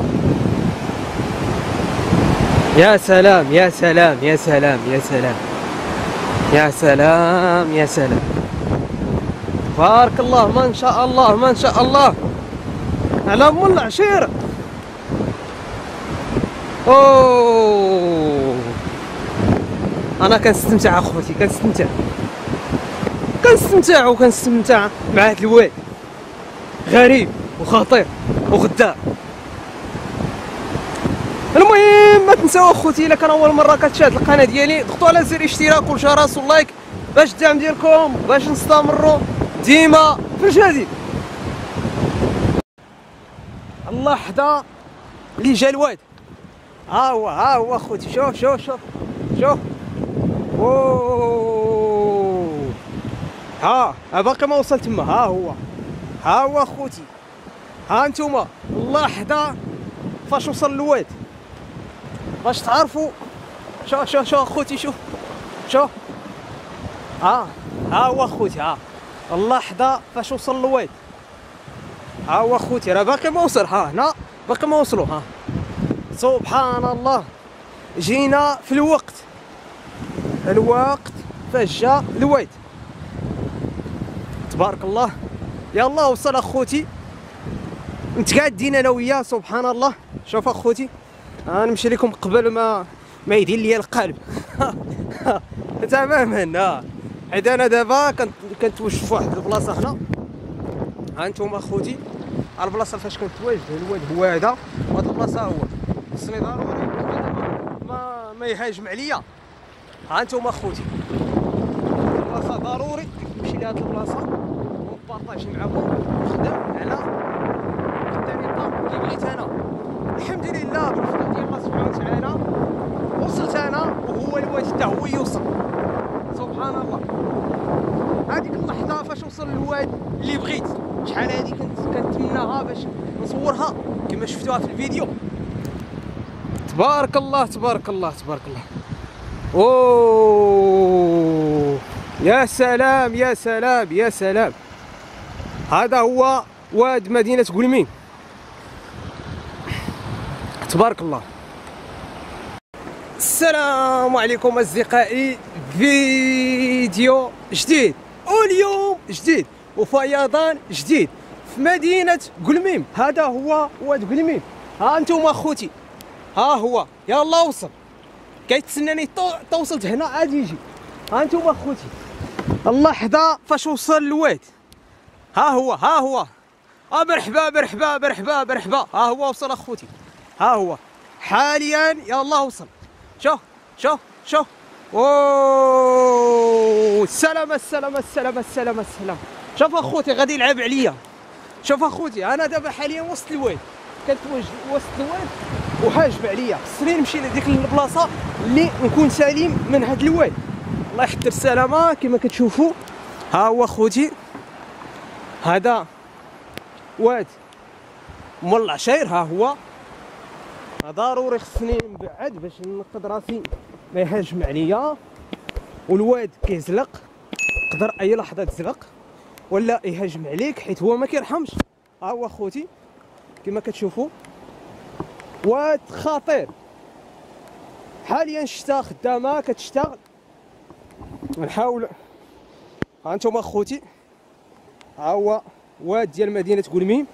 يا سلام يا سلام يا سلام يا سلام يا سلام يا سلام. بارك الله ما شاء الله ما شاء الله على مول العشير. اوه انا كنستمتع اخوتي، كنستمتع كنستمتع وكنستمتع مع هاد الواد غريب وخطير وغدار. المهم ما تنساو اخوتي الا كان اول مره كتشاهد القناه ديالي ضغطوا على زر الاشتراك والجرس واللايك باش الدعم ديالكم باش نستمروا ديما في الجديد. الله حدا اللي جا الواد. ها هو ها هو اخوتي. شوف شوف شوف شوف. اوه ها باقي ما وصل تما. ها هو ها هو اخوتي. ها انتوما الله حدا فاش وصل الواد باش تعرفوا. شوف شوف شوف اخوتي شوف شوف. ها ها هو اخوتي. ها الله حدا فاش وصل الواد. ها هو اخوتي راه باقي ما وصل. ها هنا باقي ما وصلوا. ها سبحان الله جينا في الوقت، الوقت فاش جا الواد. تبارك الله. يلا وصل اخوتي متقادين انا وياه. سبحان الله. شوف اخوتي غنمشي لكم قبل ما ما يدير لي القلب. تماما. حيت انا دابا كنتوجه في واحد البلاصه هنا. ها انتم اخوتي البلاصه فاش كنتواجد الواد هو هذا، وهاد البلاصه هو خصني ضروري ما ما يهاجم عليا. ها انتم اخوتي البلاصه ضروري نمشي لهاد البلاصه ونبارطاجي معكم ونخدم على الطريقه اللي بغيت انا. الحمد لله بالفضل ديال الله سبحانه وتعالى وصلت انا وهو الواد حتى هو يوصل. سبحان الله. هذيك اللحظه فاش وصل الواد اللي بغيت، شحال هادي كنت كنتمناها باش نصورها كما شفتوها في الفيديو. تبارك الله تبارك الله تبارك الله. اوه يا سلام يا سلام يا سلام. هذا هو واد مدينة قلميم. تبارك الله. السلام عليكم اصدقائي. فيديو جديد واليوم جديد وفيضان جديد في مدينة قلميم. هذا هو واد قلميم. ها انتم اخوتي، ها هو يلا وصل، كيتسناني توصلت هنا عاد يجي. ها انتم اخوتي اللحظة فاش وصل الواد. ها هو ها هو اه مرحبا مرحبا مرحبا مرحبا. ها هو وصل اخوتي، ها هو حاليا يلا وصل. شوف شوف شوف، اوه السلامة السلامة السلامة السلامة السلامة. شوف اخوتي غادي يلعب عليا. شوف اخوتي انا دابا حاليا وسط الواد، كنتواجد وسط الواد وحاجب عليا، خصني نمشي لديك البلاصة اللي نكون سليم من هاد الواد. الله يحضر السلامة. كما كتشوفوا ها هو اخوتي، هذا واد مول العشاير. ها هو ضروري خصني نبعد باش ننقذ راسي ما يهاجم عليا، والواد كيزلق، يقدر اي لحظه تزلق ولا يهاجم عليك حيت هو ما كيرحمش. ها هو اخوتي كما كتشوفوا واد خطير. حاليا الشتا خدامه كتشتغل، نحاول. ها انتم اخوتي ها هو واد ديال مدينه قلميم.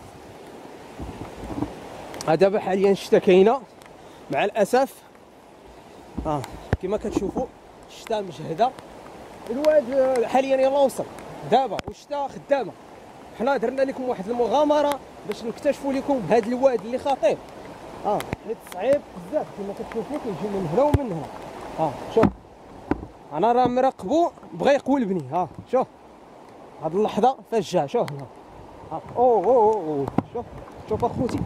ها دابا حاليا الشتا كاينه مع الاسف. اه كما كتشوفوا الشتا مجهده. الواد حاليا يلا وصل دابا والشتا خدامه. حنا درنا لكم واحد المغامره باش نكتشفوا لكم هذا الواد اللي خطير. اه حيت صعيب بزاف كما كتشوفوا كيجي من هنا ومن هنا. اه شوف انا راه مراقبو بغى يقولبني. ها شوف هاد اللحظه فاش جا. شوف هنا ها اوه اوه اوه شوف شوف اخوتي،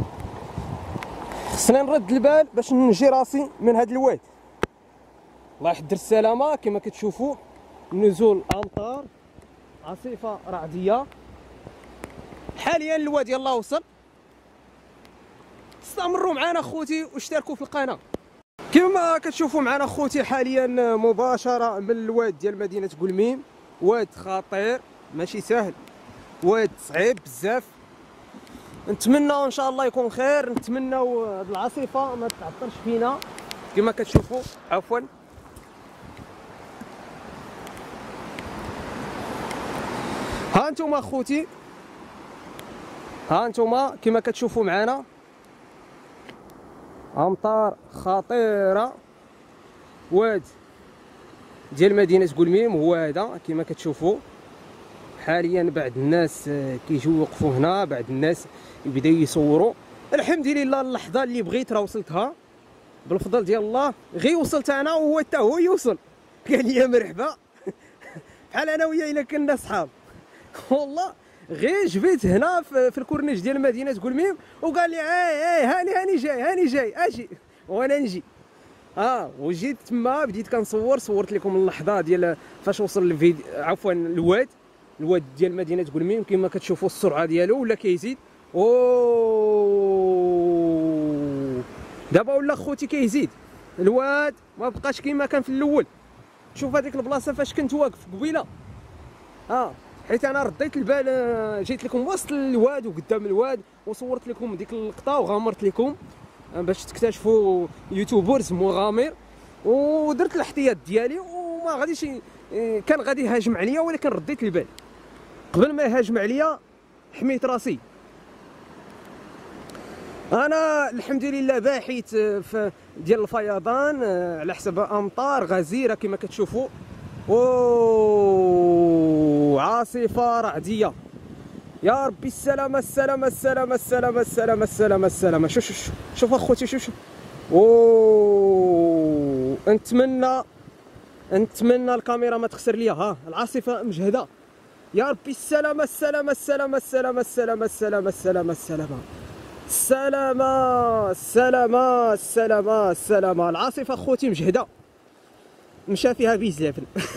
خصني نرد البال باش نجي راسي من هاد الواد. الله يحضر السلامه. كما كتشوفوا نزول امطار، عاصفه رعديه. حاليا الواد يلا وصل. استمروا معنا اخوتي واشتركوا في القناه. كما كتشوفوا معنا اخوتي حاليا مباشره من الواد ديال مدينه قلميم. واد خطير ماشي سهل، واد صعيب بزاف. نتمنى ان شاء الله يكون خير، نتمنى هاد العاصفه ما تعطلش فينا. كما كتشوفوا عفوا ها انتم اخوتي، ها انتم كما كتشوفوا معنا امطار خطيره. واد ديال مدينه قلميم هو هذا كما كتشوفوا. حاليا بعض الناس كيجيو يوقفوا هنا، بعض الناس يبداو يصوروا. الحمد لله اللحظه اللي بغيت راه وصلتها بالفضل ديال الله. غير وصلت انا وهو حتى هو يوصل، قال لي مرحبا بحال انا وياه الا كنا صحاب. والله غير جبت هنا في الكورنيش ديال مدينه قلميم وقال لي اي اي هاني هاني جاي هاني جاي اجي وانا نجي. اه وجيت تما بديت كنصور، صورت لكم اللحظه ديال فاش وصل الفيديو عفوا الواد الواد ديال مدينه قلميم. كما كتشوفوا السرعه ديالو ولا كيزيد. اوه دابا ولا خوتي كيزيد الواد، ما بقاش كيما كان في الاول. شوف هذيك البلاصه فاش كنت واقف قبيله. اه حيت انا رديت البال، جيت لكم وسط الواد وقدام الواد وصورت لكم ديك اللقطه وغامرت لكم باش تكتشفوا يوتيوبرز مغامر، ودرت الاحتياط ديالي وما غاديش كان غادي يهاجم عليا، ولكن رديت البال قبل ما يهاجم عليا حميت راسي. انا الحمد لله باحث في ديال الفيضان على حسب امطار غزيره كما كتشوفوا. اوه عاصفه رعديه. يا ربي السلامه السلامه السلامه السلامه السلامه السلامه السلامه. شوف شوف شوف اخوتي شوف شوف. اوه نتمنى نتمنى الكاميرا ما تخسر ليا. ها العاصفه مجهده. يا ربي السلامه السلامه السلامه السلامه السلامه السلامه السلامه السلامه السلامه السلامه السلامه السلامه. العاصفه اخوتي مجهده، مشى فيها بزاف.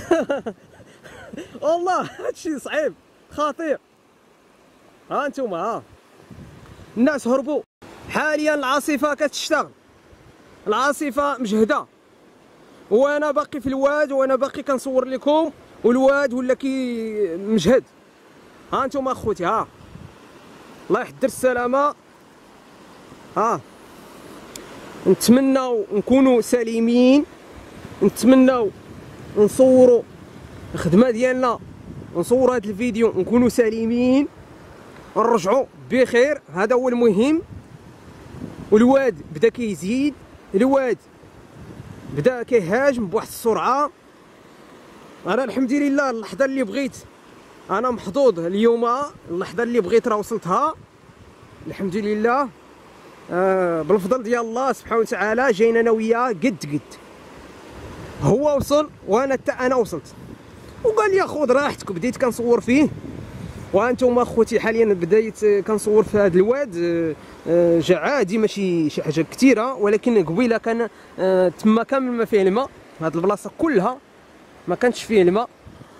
والله هادشي صعيب خطير. ها انتم ها الناس هربوا. حاليا العاصفه كتشتغل، العاصفه مجهده، وانا باقي في الواد وانا باقي كنصور لكم والواد ولا كي مجهد. ها انتم اخوتي ها الله يحضر السلامه. ها نتمناو نكونوا سالمين، نتمناو نصوروا الخدمه ديالنا نصور هذا الفيديو نكونوا سالمين ونرجعوا بخير، هذا هو المهم. والواد بدا كيزيد، الواد بدا كيهاجم بواحد السرعه. انا الحمد لله اللحظه اللي بغيت انا محظوظ اليوم، اللحظه اللي بغيت راه وصلتها الحمد لله. آه بالفضل ديال الله سبحانه وتعالى جاينا انا وياه قد قد. هو وصل وانا حتى انا وصلت، وقال لي خذ راحتك. بديت كنصور فيه، وانتم اخوتي حاليا بديت كنصور في هذا الواد. جا عادي ماشي شي حاجه كثيره، ولكن قبيله كان تما كامل ما فيه الماء، هاد البلاصه كلها ما كانش فيه الماء.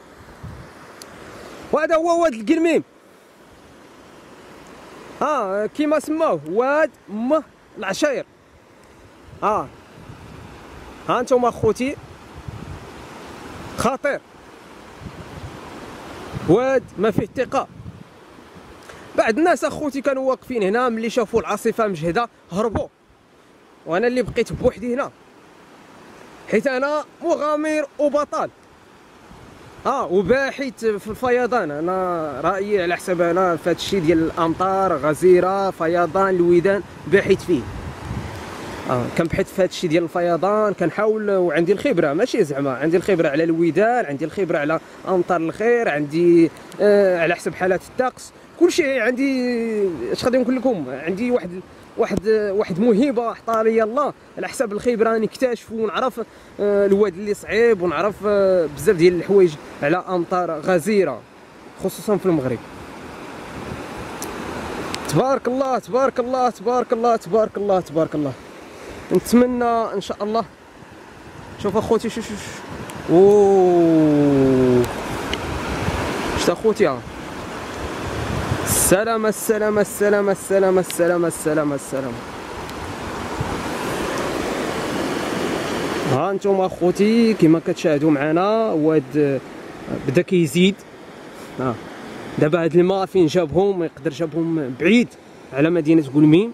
وهذا هو واد القرميم، اه كيما سماوه واد ام العشاير. اه ها انتم اخوتي خطير، واد ما فيه ثقه. بعض الناس اخوتي كانوا واقفين هنا ملي شافوا العاصفه مجهده هربوا، وانا اللي بقيت بوحدي هنا حيت انا مغامر وبطل. اه وباحث في الفيضان، انا رايي على حسب انا في هذا الشيء ديال الامطار غزيره فيضان الودان باحث فيه. اه كنبحث في هذا الشيء ديال الفيضان، كنحاول وعندي الخبره، ماشي زعما عندي الخبره على الودان، عندي الخبره على امطار الخير، عندي آه على حسب حالات الطقس، كل شيء عندي. اش غادي نقول لكم، عندي واحد واحد واحد موهبه عطاها لي الله على حسب الخبره، نكتشف ونعرف آه الواد اللي صعيب، ونعرف آه بزاف ديال الحوايج على امطار غزيره خصوصا في المغرب. تبارك الله تبارك الله تبارك الله تبارك الله تبارك الله. نتمنى ان شاء الله. شوف اخوتي، شوف شوف اوه شفت اخوتي، السلام السلام السلام السلام السلام السلام السلام. ها انتم اخوتي كما كتشاهدوا معنا واد بدا كيزيد. ها دابا هاد الماء فين جابهم، يقدر جابهم بعيد على مدينه قلميم،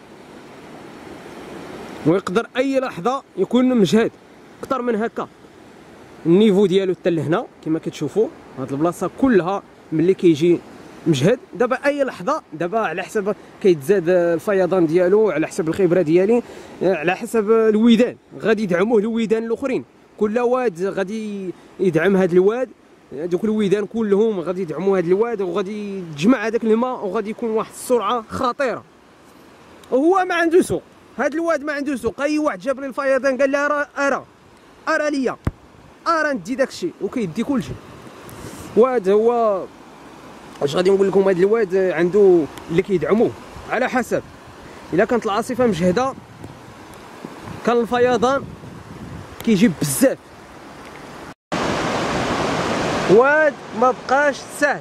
ويقدر اي لحظه يكون مجهد اكثر من هكا. النيفو ديالو حتى لهنا كما كتشوفوا، هاد البلاصه كلها ملي كيجي مجهد. دابا اي لحظه، دابا على حسب كيتزاد الفيضان ديالو، على حسب الخبره ديالي، على حسب الودان غادي يدعموه الودان الاخرين. كل واد غادي يدعم هاد الواد، دوك الودان كلهم غادي يدعموا هاد الواد، وغادي يتجمع هذاك الماء، وغادي يكون واحد السرعه خطيره. وهو ما عنده سوق، هاد الواد ما عنده سوق. اي واحد جاب لي الفيضان قال لي ارى ارى ارى ليا ارى ندي داكشي، وكيدي كلشي. واد هو واش غادي نقول لكم، هاد الواد عنده اللي كيدعموه على حسب. الا كانت العاصفه مجهده كان الفيضان كيجيب بزاف. واد ما بقاش ساهل،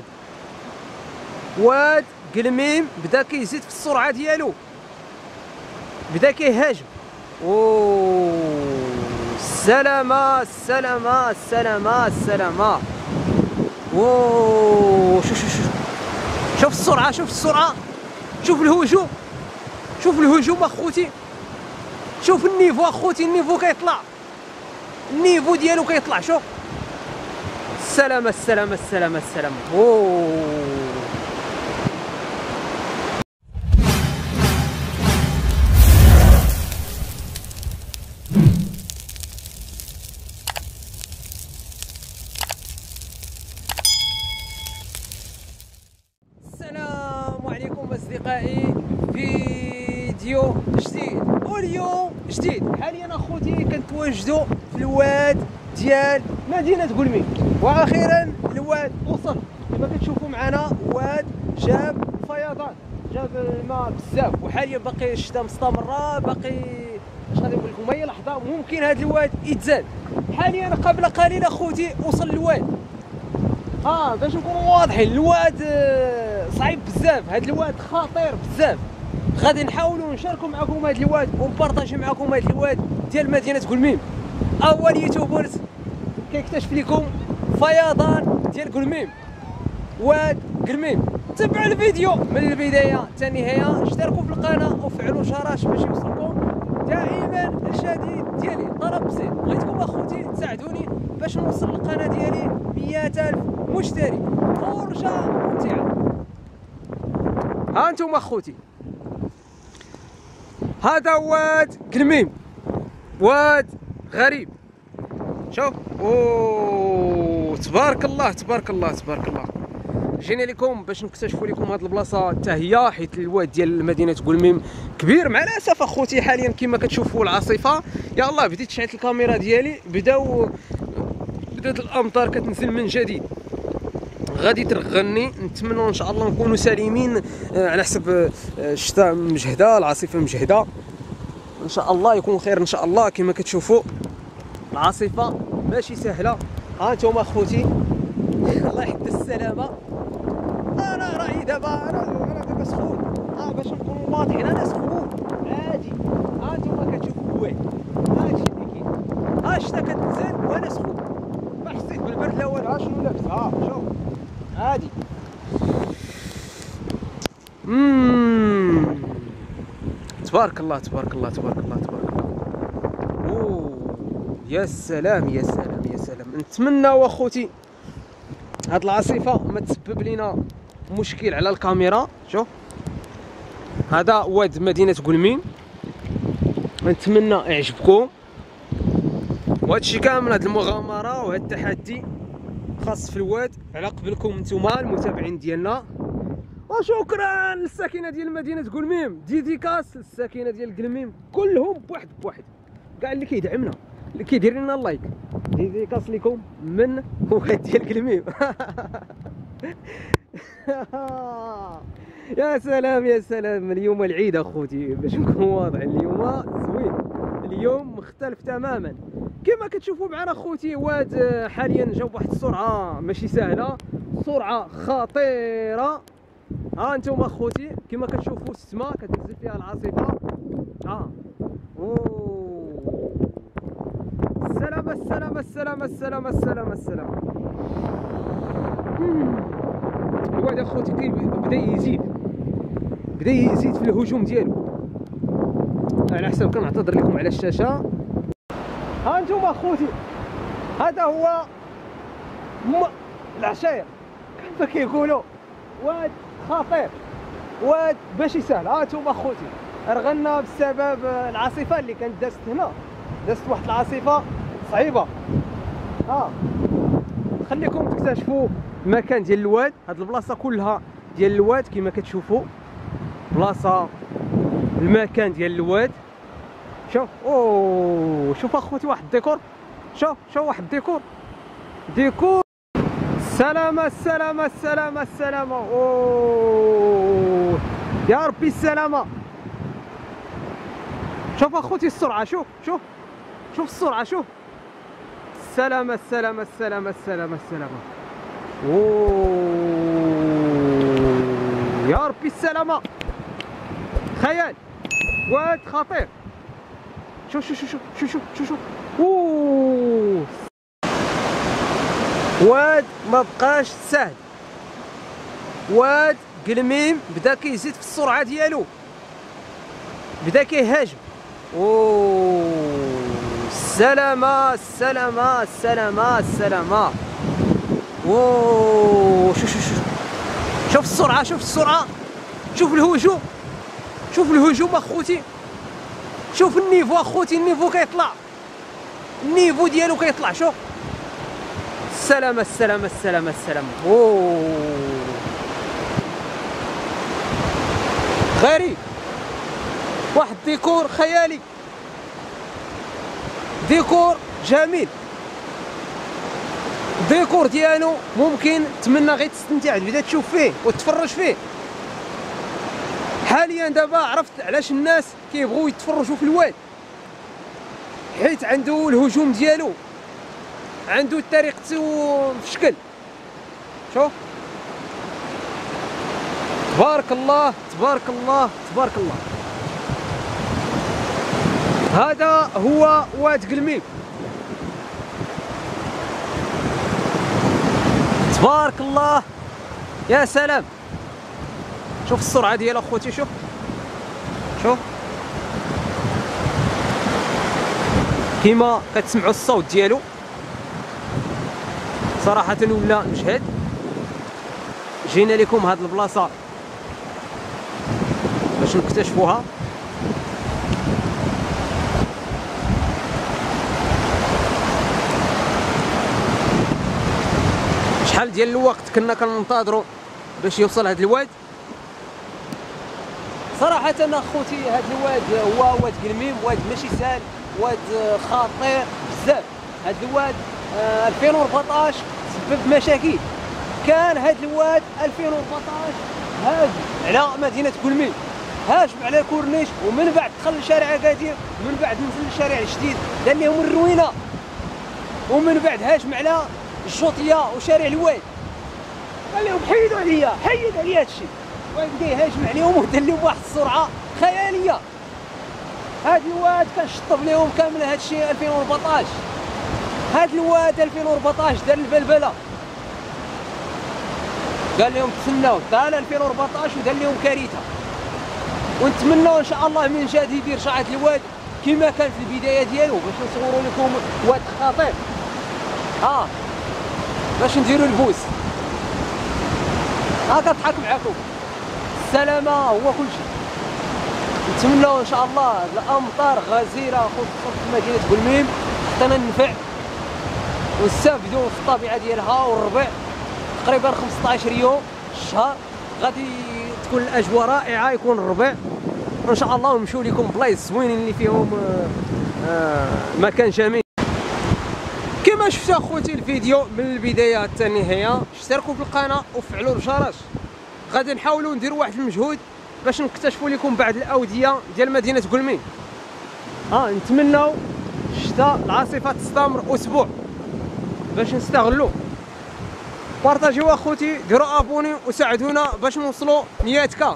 واد قلميم بدا كيزيد في السرعه ديالو، بدا كيهاجم. اوه السلامه السلامه السلامه السلامه. اوه شوف شوف شوف شوف السرعه، شوف السرعه، شوف الهجوم، شوف الهجوم اخوتي، شوف النيفو اخوتي، النيفو كيطلع، النيفو ديالو كيطلع. شوف السلامه السلامه السلامه السلامه. اوه السلام عليكم اصدقائي، فيديو جديد واليوم جديد. حاليا اخوتي كنتواجدوا في الواد ديال مدينه قلميم، واخيرا الواد وصل كما كتشوفوا معنا. واد جاب فيضان، جاب الماء بزاف، وحاليا باقي الشتاء مستمره، باقي اش غادي نقول لكم، اي لحظه ممكن هذا الواد يتزاد. حاليا قبل قليل اخوتي وصل الواد. اه باش نكونوا واضحين، الواد صعيب بزاف، هذا الواد خطير بزاف. غادي نحاولوا نشاركوا معكم هذا الواد ونبارطاجي معكم هذا الواد ديال مدينه قلميم. اول يوتيوبرز كيكتشف لكم فيضان ديال قلميم، واد قلميم. تبعوا الفيديو من البدايه حتى النهايه، اشتركوا في القناه وفعلوا الجرس باش يوصلكم دائما الجديد ديالي. طلب بسيط، بغيتكم اخوتي تساعدوني باش نوصل القناه ديالي مئة ألف مشتري فرجه ممتعه. ها انتم اخوتي، هذا واد قلميم، واد غريب. شوف اوه تبارك الله تبارك الله تبارك الله. جينا لكم باش نكتشفوا لكم هذه البلاصه حتى هي، حيت الواد ديال مدينه قلميم كبير. مع الاسف اخوتي حاليا كما كتشوفوا العاصفه، يا الله بديت شعلت الكاميرا ديالي، بداو بدات الامطار كتنزل من جديد. غادي ترغني، نتمنى ان شاء الله نكونوا سالمين على حسب الشتاء مجهده، العاصفه مجهده، ان شاء الله يكون خير ان شاء الله. كما كتشوفوا العاصفه ماشي سهله. ها انتم اخوتي الله يحفظ السلامه. انا راهي دابا انا انا دابا سخون، اه باش نكونوا واضحين انا سخون عادي. ها انتم كتشوفوا الواد، هادشي اللي كاين. ها الشتا كتنزل وانا سخون، ما حسيت بالبرد لا والو. ها شنو لابس، ها شوف عادي. اممم تبارك الله تبارك الله تبارك الله تبارك الله. اوه يا سلام يا سلام يا سلام. نتمنى واخوتي هاد العاصفه ما تسبب لنا مشكل على الكاميرا. شوف هذا واد مدينه قلميم، نتمنى يعجبكم. وهادشي كامل، هاد المغامره وهاد التحدي خاص في الواد على قبلكم نتوما المتابعين ديالنا. وشكرا للساكنه ديال مدينه قلميم، ديديكاس للساكنه ديال قلميم كلهم بواحد بواحد، كاع اللي كيدعمنا اللي كيدير لنا اللايك، ديديكاس لكم من واد ديال قلميم. يا سلام يا سلام. اليوم العيد اخوتي باش نكون واضح، اليوم زوين، اليوم مختلف تماما. كما كتشوفوا معنا اخوتي واد حاليا جا بواحد السرعه ماشي سهله، سرعه خطيره. ها انتم اخوتي كما كتشوفوا السماء كتنزل فيها العاصفه. ها اوه السلام السلام السلام السلام السلام السلام. الواد اخوتي كي بدا يزيد بدا يزيد في الهجوم ديالو. على حسب كنعتذر لكم على الشاشه. ها انتم اخوتي هذا هو م... العشاير كيف كيقولوا، واد خطير، واد ماشي سهل. ها انتم اخوتي رغنا بسبب العاصفه اللي كانت دازت هنا، دازت واحد العاصفه صعيبه. ها خليكم تكتشفوا المكان ديال الواد. هاد البلاصه كلها ديال الواد كما كتشوفوا، بلاصه المكان ديال الواد. شوف اوه شوف اخوتي واحد الديكور، شوف شوف واحد الديكور ديكور. السلامة السلامة السلامة السلامة. اوه يا ربي السلامة. شوف اخوتي السرعة، شوف شوف شوف السرعة، شوف السلامة السلامة السلامة السلامة السلامة. اوه يا ربي السلامة. خيال واد خطير. شوف شوف شوف شوف شوف شوف شوف اوه واد ما بقاش سهل. واد قلميم بدا كيزيد في السرعه ديالو، بدا كيهاجم. اوه السلامه السلامه السلامه السلامه. اوه شوف شوف شوف شوف السرعه، شوف السرعه، شوف الهجوم، شوف الهجوم اخوتي، شوف النيفو اخوتي، النيفو كيطلع، النيفو ديالو كيطلع. شوف السلامة السلامة السلامة السلامة. اوه غريب، واحد ديكور خيالي، ديكور جميل. الديكور ديالو ممكن نتمنى غير تستمتع تبدا تشوف فيه وتتفرج فيه. حاليا دابا عرفت علاش الناس كيبغيو يتفرجوا في الواد، حيت عنده الهجوم ديالو، عنده طريقته في شكل. شوف تبارك الله تبارك الله تبارك الله. هذا هو واد قلميم، تبارك الله يا سلام. شوف السرعه ديال اخوتي، شوف شوف كيما كتسمعوا الصوت ديالو، صراحه ولا مجهد. جينا لكم هاد البلاصه باش نكتشفوها. شحال ديال الوقت كنا كننتظروا باش يوصل هاد الواد. صراحه اخوتي هاد الواد هو واد قلميم، واد ماشي سهل، واد خطير بزاف. هاد الواد آه ألفين وأربعطاش سبب مشاكل. كان هاد الواد ألفين وأربعطاش هاج على مدينه قلميم، هاجم على الكورنيش، ومن بعد دخل لشارع اكادير، من بعد نزل للشارع الجديد دار لهم الروينه، ومن بعد هاجم على الشوطيه وشارع الواد. قال لهم حيدوا عليا، حيد عليا هادشي، وبدا يهاجم عليهم ودار لهم واحد السرعه خياليه. هاد الواد كان شطب لهم كامل هادشي ألفين وأربعطاش. هاد الواد ألفين وأربعطاش دار البلبله، قال لهم تسناو طال ألفين وأربعطاش ودار لهم كارثه. ونتمنوا ان شاء الله من جديد يرجع هاد الواد كما كان في البدايه ديالو، باش نصوروا لكم واد خطير، اه باش نديروا البوس. ها كضحك معاكم، السلامه هو كل شيء. نتمنوا ان شاء الله الامطار غزيره خصوصا في مدينه قلميم حتى ننفع ونستافدوا في الطبيعه ديالها. والربيع تقريبا خمسطاش يوم الشهر غادي تكون الاجواء رائعه، يكون الربيع ان شاء الله، ونمشيو لكم بلايص زوينين اللي فيهم آه آه مكان جميل. كما شفتوا اخوتي الفيديو من البدايه حتى النهايه، اشتركوا في القناه وفعلوا الجرس. غادي نحاولوا نديروا واحد المجهود باش نكتشفوا لكم بعض الاوديه ديال مدينه قلميم. ها نتمنوا الشتاء العاصفه تستمر اسبوع باش نستغلوا. بارطاجيو اخوتي، ديروا ابوني وساعدونا باش نوصلوا مية كا.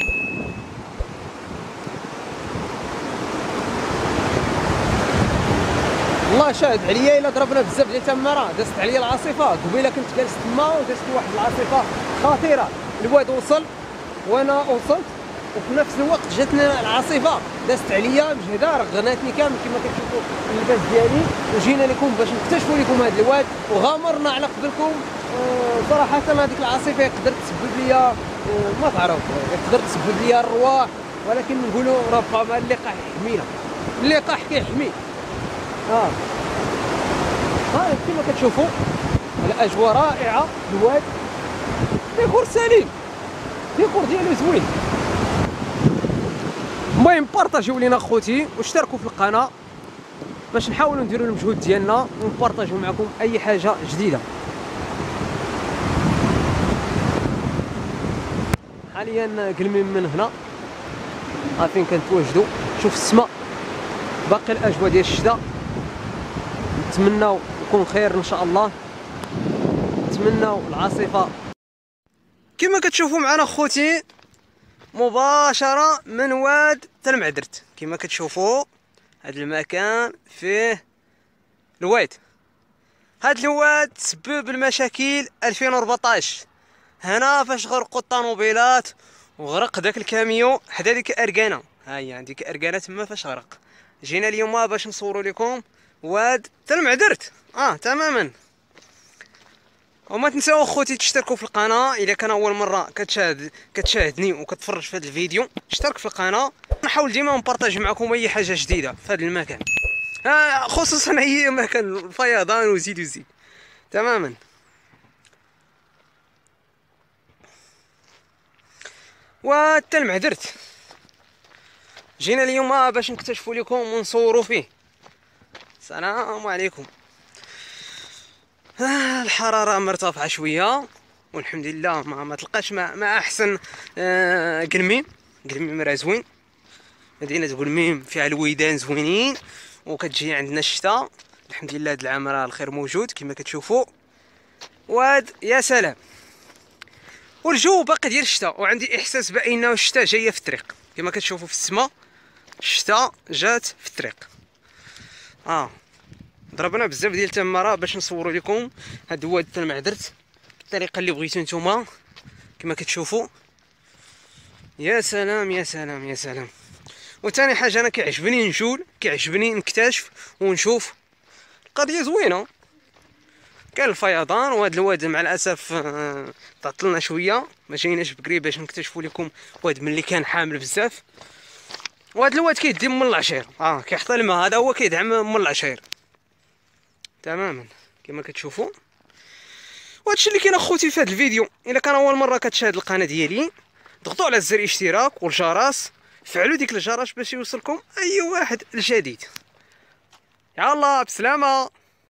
الله شاهد عليا الا ضربنا بزاف ديال التماره، دازت عليا العاصفه. قبيله كنت جالس تما ودازت واحد العاصفه خطيره، الواد وصل وانا وصلت، وفي نفس الوقت جاتنا العاصفه دازت عليا مجهده، رغناتني كامل كما كتشوفوا اللباس ديالي. وجينا لكم باش نكتشفوا لكم هذا الواد، وغامرنا على قبلكم. أه صراحه هذيك العاصفه يقدر تسبب لي أه ما تعرف، يقدر تسبب لي الرواح، ولكن نقولوا ربما اللقاح يحمينا، اللقاح كيحمي. اه ها كما كتشوفوا الاجواء رائعه، الواد ديكور سليم، ديكور ديالو زوين. المهم بارطاجيو لينا اخوتي واشتركوا في القناه باش نحاولوا نديروا المجهود ديالنا ونبارطاجيو معكم اي حاجه جديده. حاليا قلميم من هنا، ها فين كنتواجدوا. شوف السماء، باقي الاجواء ديال الشتاء. نتمناو يكون خير ان شاء الله، نتمناو العاصفه. كما كتشوفوا معنا اخوتي مباشره من واد تلمعدرت. كما كتشوفوا هذا المكان فيه الواد. هذا الواد تسبب المشاكل ألفين وأربعطاش، هنا فاش غرقوا الطوموبيلات وغرق داك الكاميو حدا ديك اركانه. ها هي عندك اركانه تما فاش غرق. جينا اليوم باش نصوروا لكم واد تلمعدرت. اه تماما. وما تنساو اخوتي تشتركوا في القناه اذا كان اول مره كتشاهد كتشاهدني وكتفرج في هذا الفيديو. اشترك في القناه، نحاول ديما نبارطاجي معكم اي حاجه جديده في هذا المكان، آه خصوصا اي مكان الفيضان وزيد وزيد. تماما. والتلمعدرت جينا اليوم باش نكتشفوا لكم ونصوروا فيه. السلام عليكم. آه الحراره مرتفعه شويه والحمد لله، ما, ما تلقاش ما, ما احسن. آه قلميم، قلميم راه زوين، مدينه قلميم فيها الويدان زوينين، وكتجي عندنا الشتاء الحمد لله. هاد العام راه الخير موجود كما كتشوفوا. واد يا سلام، والجو باقي ديال الشتاء، وعندي احساس بانه الشتاء جايه في الطريق. كما كتشوفوا في السماء الشتاء جات في الطريق. اه ضربنا بزاف ديال التماره باش نصوروا لكم هاد واد تلمعدرت بالطريقه اللي بغيتو نتوما. كما كتشوفوا يا سلام يا سلام يا سلام. وثاني حاجه انا كيعجبني نجول، كيعجبني نكتشف ونشوف. القضيه زوينه، كان الفيضان. وهذا الواد مع الاسف آه، تعطلنا شويه، ما جيناش بكري باش نكتشفوا لكم واد ملي كان حامل بزاف. وهذا الواد كيدي من العشير، اه كيحط الماء، هذا هو كيدعم من العشير تماما كما كتشوفوا. وهادشي اللي كاين اخوتي في هذا الفيديو. الا كان اول مره كتشاهد القناه ديالي ضغطوا على زر الاشتراك والجرس، فعلوا ديك الجرس باش يوصلكم اي واحد الجديد. يلا بسلامه.